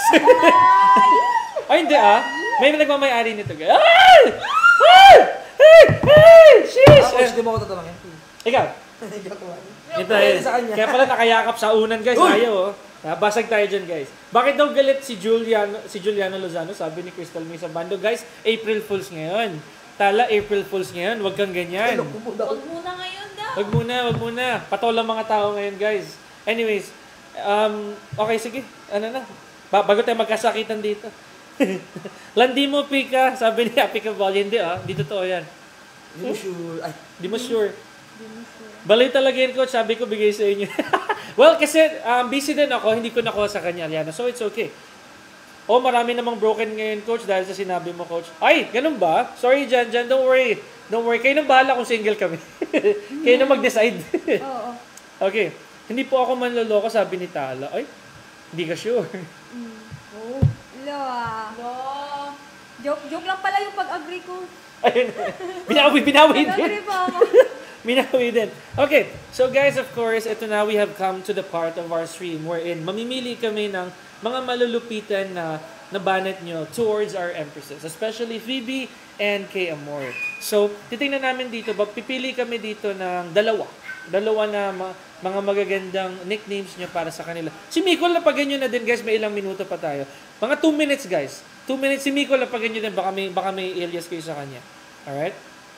Ay, hindi May nagmamayari nito, guys. Ay! Ay! Ay! Ay! Sheesh! Coach, di mo ako tatanungin. Ikaw. Ito eh. Sa kanya. Kaya pala nakayakap sa unan, guys. Ayaw, basag tayo dyan, guys. Bakit daw galit si Juliano Lozano? Sabi ni Crystal May sa bando, guys, April Fools ngayon. Tala, April Fools ngayon. Huwag kang ganyan. Huwag muna ngayon daw. Wag muna. Patolang mga tao ngayon, guys. Anyways, okay, sige. Ano na? Bago tayo magkasakitan dito. Landi mo, Pika. Sabi ni Happy Cabal. Hindi, Hindi totoo yan. Hindi mo sure. Ay, Hindi mo sure. Balay talaga yun, Coach. Sabi ko, bigay sa inyo. Well, kasi busy din ako. Hindi ko nakuha sa kanya, Aliana. So, it's okay. Marami namang broken ngayon, Coach, dahil sa sinabi mo, Coach. Ay, ganun ba? Sorry, Jan. Don't worry. Don't worry. Kayo nang bahala kung single kami. Kayo na mag-decide. Oo. Okay. Hindi po ako manloloko, sabi ni Tala. Ay, hindi ka sure. Oh. Go. Joke lang pala yung pag-agree ko. Ayun. Binawi din. Nag-agree pa ako. Binawi din. Okay. So guys, of course, ito na we have come to the part of our stream wherein mamimili kami ng mga malulupitan na nabanat nyo towards our empresses. Especially Phoebe and Kay Amor. So, titingnan namin dito. Pipili kami dito ng dalawa na mga magagandang nicknames nyo para sa kanila. Si Miko, napagyan nyo na din, guys. May ilang minuto pa tayo. Mga 2 minutes, guys. 2 minutes. Si Miko, napagyan nyo din. Baka may alias kayo sa kanya. Alright?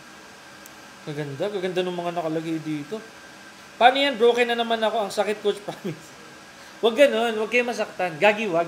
Gaganda ng mga nakalagay dito. Paano yan? Broken na naman ako. Ang sakit, Coach, promise. Wag ganun. Wag kayo masaktan. Gagi, wag.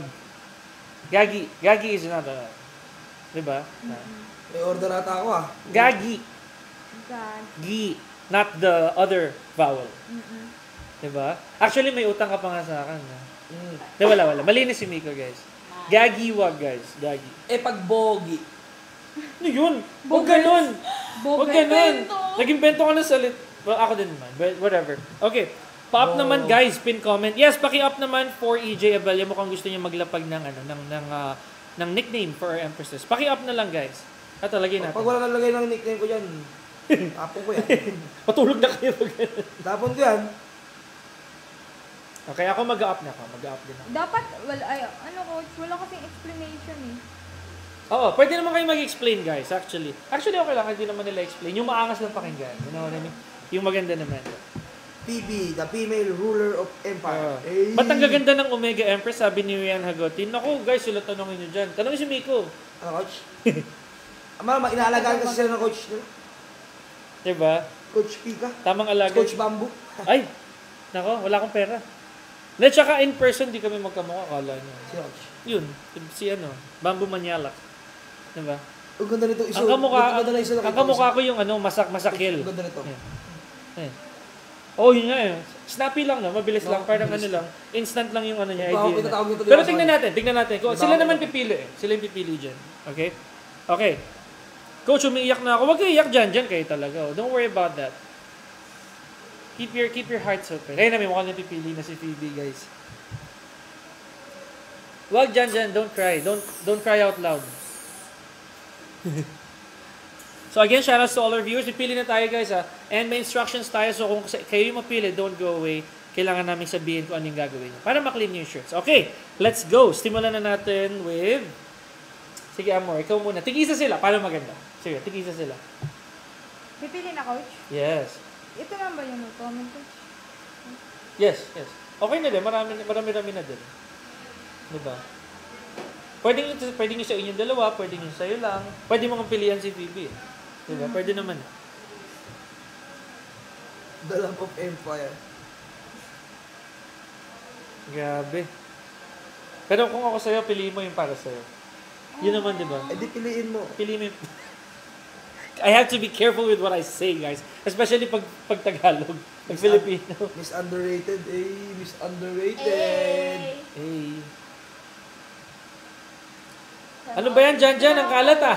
Gagi is not diba? may order nata ako Gagi. God. Gi. Not the other vowel. Diba? Actually, may utang ka pa nga sa akin. Di, wala. Malinis si Miko, guys. Gagi, wag, guys. Gagi. pag bogi. Ano yun? Huwag ganun. Huwag ganun. Bento. Nag-invento ka ng salit. Well, ako din naman. But whatever. Okay. Pa-up naman, guys. Pin comment. Yes, paki-up naman for EJ Abella. Mukhang gusto niya maglapag ng, ng nickname for our empresses. Paki-up na lang, guys. Ito, lagyan natin. Pag wala nalagay ng nickname ko dyan, tapon ko yan. Patulog na kayo. Tapon ko yan. Okay, ako mag-up na ako. Mag-up din ako. Dapat, coach, wala kasing explanation eh. Oo, pwede naman kayo mag-explain, guys, actually. Actually, okay lang. Hindi naman nila explain. Yung maangas lang pakinggan. You know what I mean? Yung maganda naman. PB, the female ruler of empire. Hey. Ba't ang gaganda ng Omega Empress, sabi ni Rian Hagotin? Naku, guys, sila tanongin nyo dyan. Tanongin si Miko. Ano, coach? Inaalagaan kasi sila ng coach. Diba? Coach Pika. Tamang alaga. Coach Bamboo. Ay, nako, wala akong pera. Na tsaka in person, di kami magkamukha, kala nyo. Si coach. Yun, si Bamboo Manyalak. Diba? Ang ganda nito. Ang kamukha ko yung masakil. Ang ganda nito. Ayan. Oh, yun nga eh. Snappy lang, no? Mabilis lang. Parang lang. Instant lang yung niya, idea. Pero tingnan natin. Sila naman pipili eh. Sila yung pipili dyan. Okay? Okay. Coach, umiiyak na ako. Huwag kayo iyak dyan. Dyan kayo talaga. Oh. Don't worry about that. Keep your hearts open. Ayun na, may mukhang napipili na si Phoebe, guys. Huwag dyan. Don't cry. Don't cry out loud. So again, shoutouts to all our viewers. Pipili na tayo, guys, ha. And may instructions tayo. So kung kayo yung mapili, don't go away. kailangan namin sabihin kung ano yung gagawin nyo. Para ma-clean yung shirts. Okay, let's go. Simulan na natin with... Sige, Amor, ikaw muna. Tig-isa sila. Para maganda. Sige, tig-isa sila. Pipili na, coach? Yes. Ito lang ba yung comment, coach? Yes. Okay na din. Marami na din. Diba? Pwede nyo sa inyong dalawa, pwede nyo sa'yo lang. Pwede mo kang pilihan si Phoebe. Diba? Pwede naman. The Love of Empire. Grabe. Pero kung ako sa'yo, piliin mo yung para sa'yo. Yun naman, di ba? Eh di piliin mo. Piliin mo yung... I have to be careful with what I say, guys. Especially pag Tagalog. Pag Filipino. Miss Underrated, Miss Underrated. Hey. Ano ba yan, Jan? Ang kalat, ah.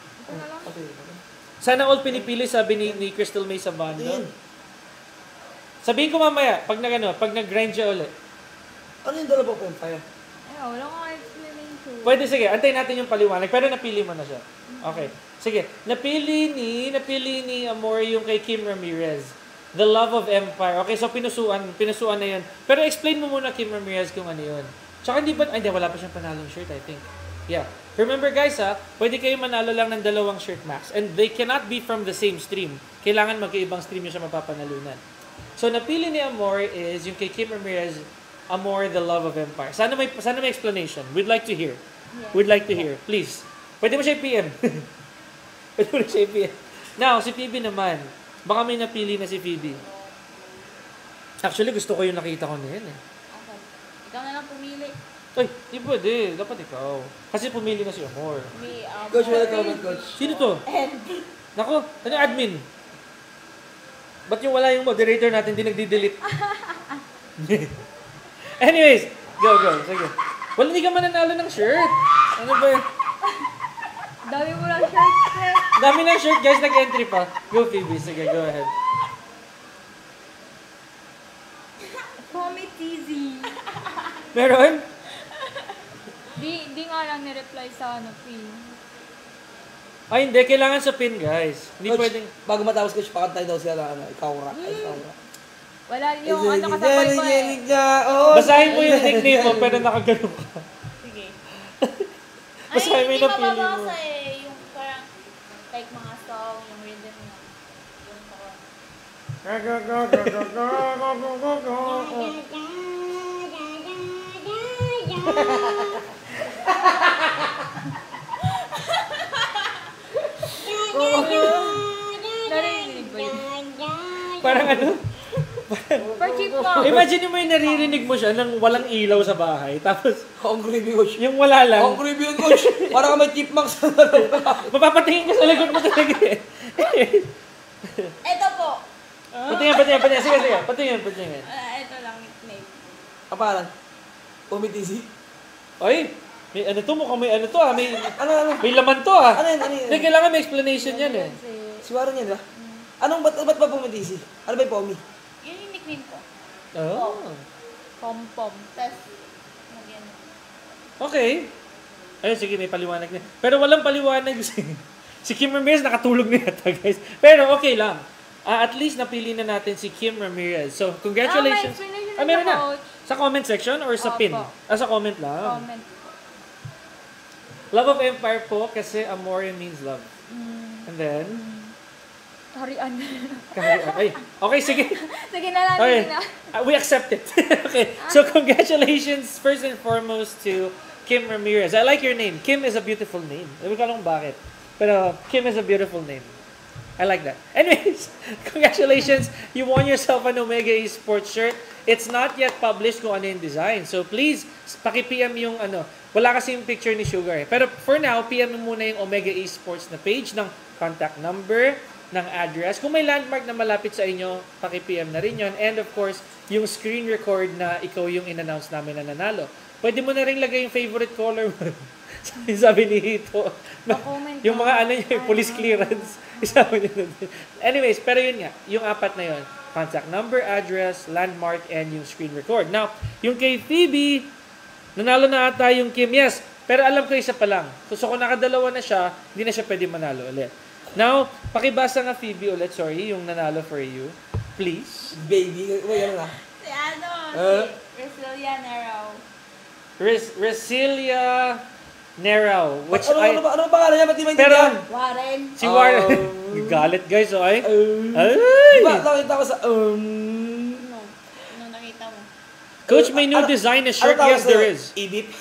Sana all pinipili, sabi ni Crystal May Sabando. Sabihin ko mamaya, pag nag-grind siya ulit. Ano yung The Love of Empire? Ay, wala ko explanation. Pwede, sige. Antayin natin yung paliwanag. Pero napili mo na siya. Okay. Sige. Napili ni Amor yung kay Kim Ramirez. The Love of Empire. Okay, so pinusuan na yun. Pero explain mo muna, Kim Ramirez, kung ano yun. Tsaka wala pa siyang panalong shirt, I think. Yeah. Remember guys pwede kayo manalo lang ng 2 shirt max. And they cannot be from the same stream. Kailangan magkaibang stream yung siya mapapanalunan. So napili ni Amor is yung kay Kim Ramirez, Amor, The Love of Empire. Sana may explanation. We'd like to hear. Yes. We'd like to hear. Please. Pwede mo siya i-PM. Pwede mo siya i-PM. Now, si Phoebe naman. Baka may napili na si Phoebe. Actually, gusto ko yung nakita ko na yun eh. Okay. Ikaw na lang pumili. Ay, di pwede. Dapat ikaw. Kasi pumili na si Amor. May, Coach, wala comment, coach. Sino to? Nako, ano yung admin? Ba't yung wala yung moderator natin, di nagdi-delete? Anyways, go. Sige. Wala, hindi ka mananalo ng shirt. Ano ba yun? Dami mo lang shirt, eh. Dami ng shirt, guys. Nag-entry pa. Go, Phoebe. Sige, go ahead. Comment easy. Meron? Di nga lang ni-reply sa pin. Ay, hindi. Kailangan sa pin, guys. Hindi Coach, pwedeng... bago matapos, coach, pakantay daw sila na ikaw ra. Wala yung kasabay ko eh. Basahin mo yung nickname mo, pero nakagano ka. Sige. Basahin mo Ay, yung hindi napili mo. mababasa eh. Yung parang, like mga song, yung rhythm na. Yung parang, Narinig ba yun? Parang ano? Per chip mo. Imagine mo yung naririnig mo siya nang walang ilaw sa bahay. Tapos, Ang creepy, coach. yung wala lang, Ang creepy yun, coach. Parang ka may chipmunks sa mapapatingin ka sa likod mo talaga eh. eto po. Patingin. Sige. Patingin. Eto lang nickname. Ang pangalan? Pumitisi? Ay, may ano to, mukhang may ano to may Ano? may laman to Ano yun? Hindi, kailangan may explanation yan eh. Si Warren yan, ba? Ba't ba pumitisi? Ano ba yung Pomi? Yun yung nickname ko. Oh. Pom-pom. Tapos, nagyan. Okay. Ayun, sige, may paliwanag na. Pero walang paliwanag si Kim Ramirez, nakatulog na yata, guys. Pero okay lang. At least napili na natin si Kim Ramirez. So, congratulations. may explanation Ah, meron na, na. coach. Sa comment section or sa Opo. pin? Sa comment lang. Comment. Love of Empire po kasi Amor means love. And then, Harian. ay, okay, sige. Sige na lang, Okay. sige na. We accept it. Okay. So, congratulations first and foremost to Kim Ramirez. I like your name. Kim is a beautiful name. Ewan ko lang bakit. Pero, Kim is a beautiful name. I like that. Anyways, congratulations. You won yourself an Omega Esports shirt. It's not yet published kung ano yung design. So, please, paki-PM yung ano. Wala kasi yung picture ni Sugar eh. Pero for now, PM mo muna yung Omega Esports na page ng contact number, ng address. Kung may landmark na malapit sa inyo, paki-PM na rin yun. And of course, yung screen record na ikaw yung in-announce namin na nanalo. Pwede mo na rin lagay yung favorite color mo. sabi ni Hito. Yung mga ano yung police clearance. Isabi niyo na din. Anyways, pero yun nga, yung apat na yun. Contact number, address, landmark, and yung screen record. Now, yung kay Phoebe, nanalo na ata yung Kim. Yes, pero alam ko isa pa lang. So kung nakadalawa na siya, hindi na siya pwede manalo ulit. Now, pakibasa nga Phoebe ulit, sorry, yung nanalo for you. Please. Baby. Uy, ano na? Si ano, Resilia Nero. Resilia Nero. Which Ano ba pangalan niya? Ba't di Pero, maintindihan? Warren. si Warren. Galit guys, oh, ay. Diba, nakita ko sa, Ano nakita mo? Coach, may new design na shirt. Yes, there is. Ibip.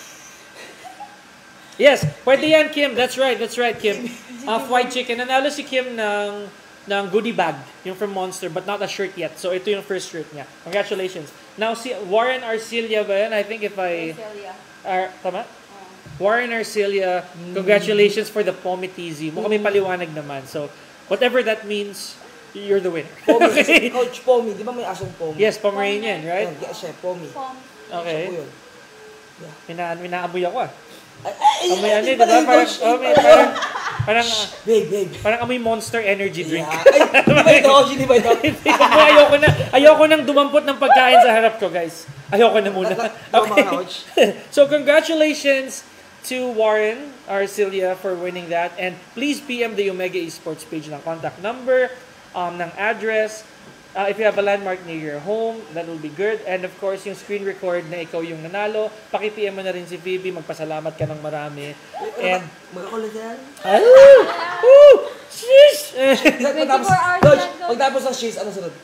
Yes, pwede yan, Kim. That's right, Kim. Fried chicken. Nanalo si Kim ng goodie bag, yung from Monster, but not a shirt yet. So, ito yung first shirt niya. Congratulations. Now, si Warren Arcilia ba yan? I think if I... Resilia. Tama? Warren Arcilia, congratulations for the Pomitizi. Mukhang may paliwanag naman. So, whatever that means, you're the winner. Pomi. Coach Pomi. Di ba may asong Pomi? Yes, Pomeranian, right? Yeah, siya, Pomi. Okay. Siya po yun. Minaaboy ako ah. Ay, Amoy ano, di diba? ba yun, Coach? Parang parang amoy Monster Energy drink. Ay, di ba ito, Coach? Di ba ito? Ayoko nang dumampot ng pagkain sa harap ko, guys. Ayoko na muna. Okay. So, congratulations to Warren Arcilia for winning that. And please PM the Omega Esports page ng contact number, ng address. If you have a landmark near your home, that will be good. And of course, yung screen record na ikaw yung nanalo, paki-PM mo na rin si Phoebe, magpasalamat ka ng marami. And Magkakulit yan? Sheesh! 24 hours Coach, lang, Coach. pagtapos ng she's, ano sunod?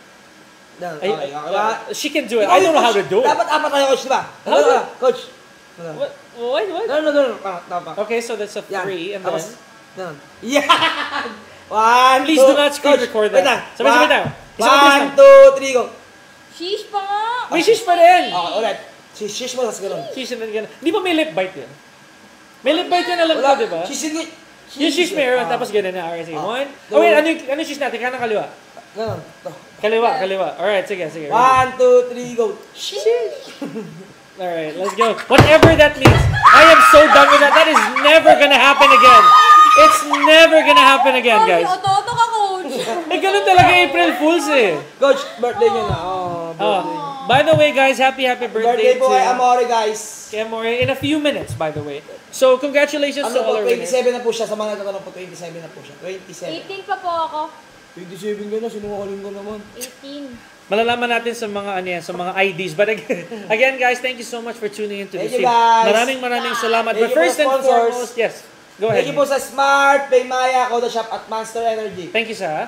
She can do it. I don't know how to do it. Dapat apat tayo, Coach, di ba? Coach. What? No. Tama. Okay, so that's a 3. And then, Tapos, ganun. Yan! One, please two, do not screen Coach, record wait that. lang. Sabay tayo. One, two, three, go. Sheesh pa nga! May shish pa rin. Okay, ulit. Shish mo, tapos ganun. Shish and then ganun. Di ba may lip bite yun? May lip bite yun, alam ko, di ba? Shish yun. Yung shish meron, tapos ganun na. Alright, sige. One. Oh wait, ano yung shish natin? Kanang kaliwa? Ganun. Kaliwa. Alright, sige. One, two, three, go. Alright, let's go. Whatever that means. I am so done with that. That is never gonna happen again. It's never gonna happen again, guys. Oto-oto ka, Coach! Ganun talaga April Fools eh. Coach, birthday niyo na. Birthday. By the way, guys, happy birthday Birthday po kay Amore, guys. Kay Amore in a few minutes, by the way. So, congratulations to Ano all po, our winners. 27 na po siya. Sa mga nagtatanong po, 27 na po siya. 27. 18 pa po ako. 27 ka na, sinungaling ko naman. 18. Malalaman natin sa mga sa mga IDs. But again, guys, thank you so much for tuning into the Thank you, stream. guys. Maraming salamat. Thank But you, first and sponsors. foremost, yes, go ahead. Thank you po sa Smart, Paymaya, Koda Shop at Monster Energy. Thank you sa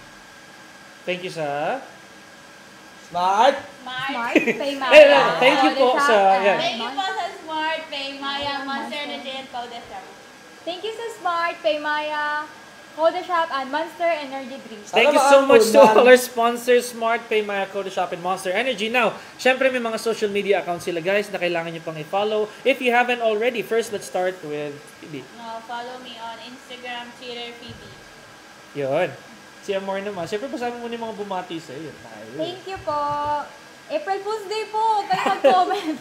Smart. Smart, Paymaya. Thank you po sa Thank you po sa Smart, Paymaya, Monster Energy, and Powder Shop. Thank you sa Smart, Paymaya, Koda Shop, and Monster Energy Drinks. Thank you so much to all our sponsors, Smart, Paymaya, Koda Shop, and Monster Energy. Now, syempre may mga social media accounts sila guys na kailangan nyo pang i-follow. If you haven't already, first let's start with Phoebe. Follow me on Instagram, Twitter, Phoebe. Yun. Si Amor naman. Syempre pasama mo na yung mga bumati sa'yo. Thank you po. April Fool's Day po. Kayo mag-comment.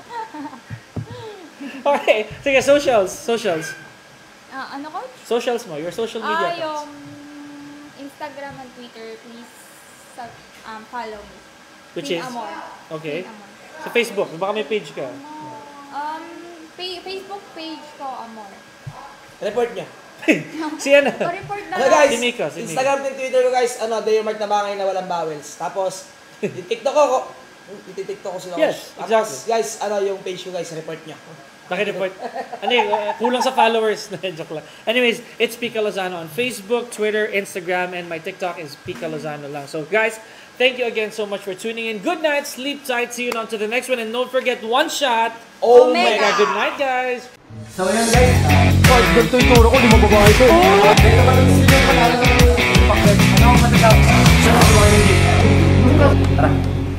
Okay. Sige, socials. Ano, Coach? Socials mo, your social media accounts. Yung Instagram and Twitter, please follow me. Which Queen is? Amor. Okay. Queen Amor. Sa Facebook, baka may page ka. Facebook page ko, Amor. Report niya. Si ano? Report na Ano lang. guys, Si Miko. Instagram and Twitter ko guys, Daymark na bangay na walang bowels. Tapos, yung TikTok ko sila. Yes, Tapos, guys, yung page ko guys, report niya. Naki-report. Kulang sa followers. Joke lang. Anyways, it's Pika Lozano on Facebook, Twitter, Instagram, and my TikTok is Pika Lozano lang. So guys, thank you again so much for tuning in. Good night, sleep tight, see you on to the next one, and don't forget, one shot. Omega. Good night, guys. So yun guys, Coach, ganito yung turo ko, di mo babae ito. Ganito ba lang sila yung panalo ng pag-bet? Ano ang matasabi? Tara.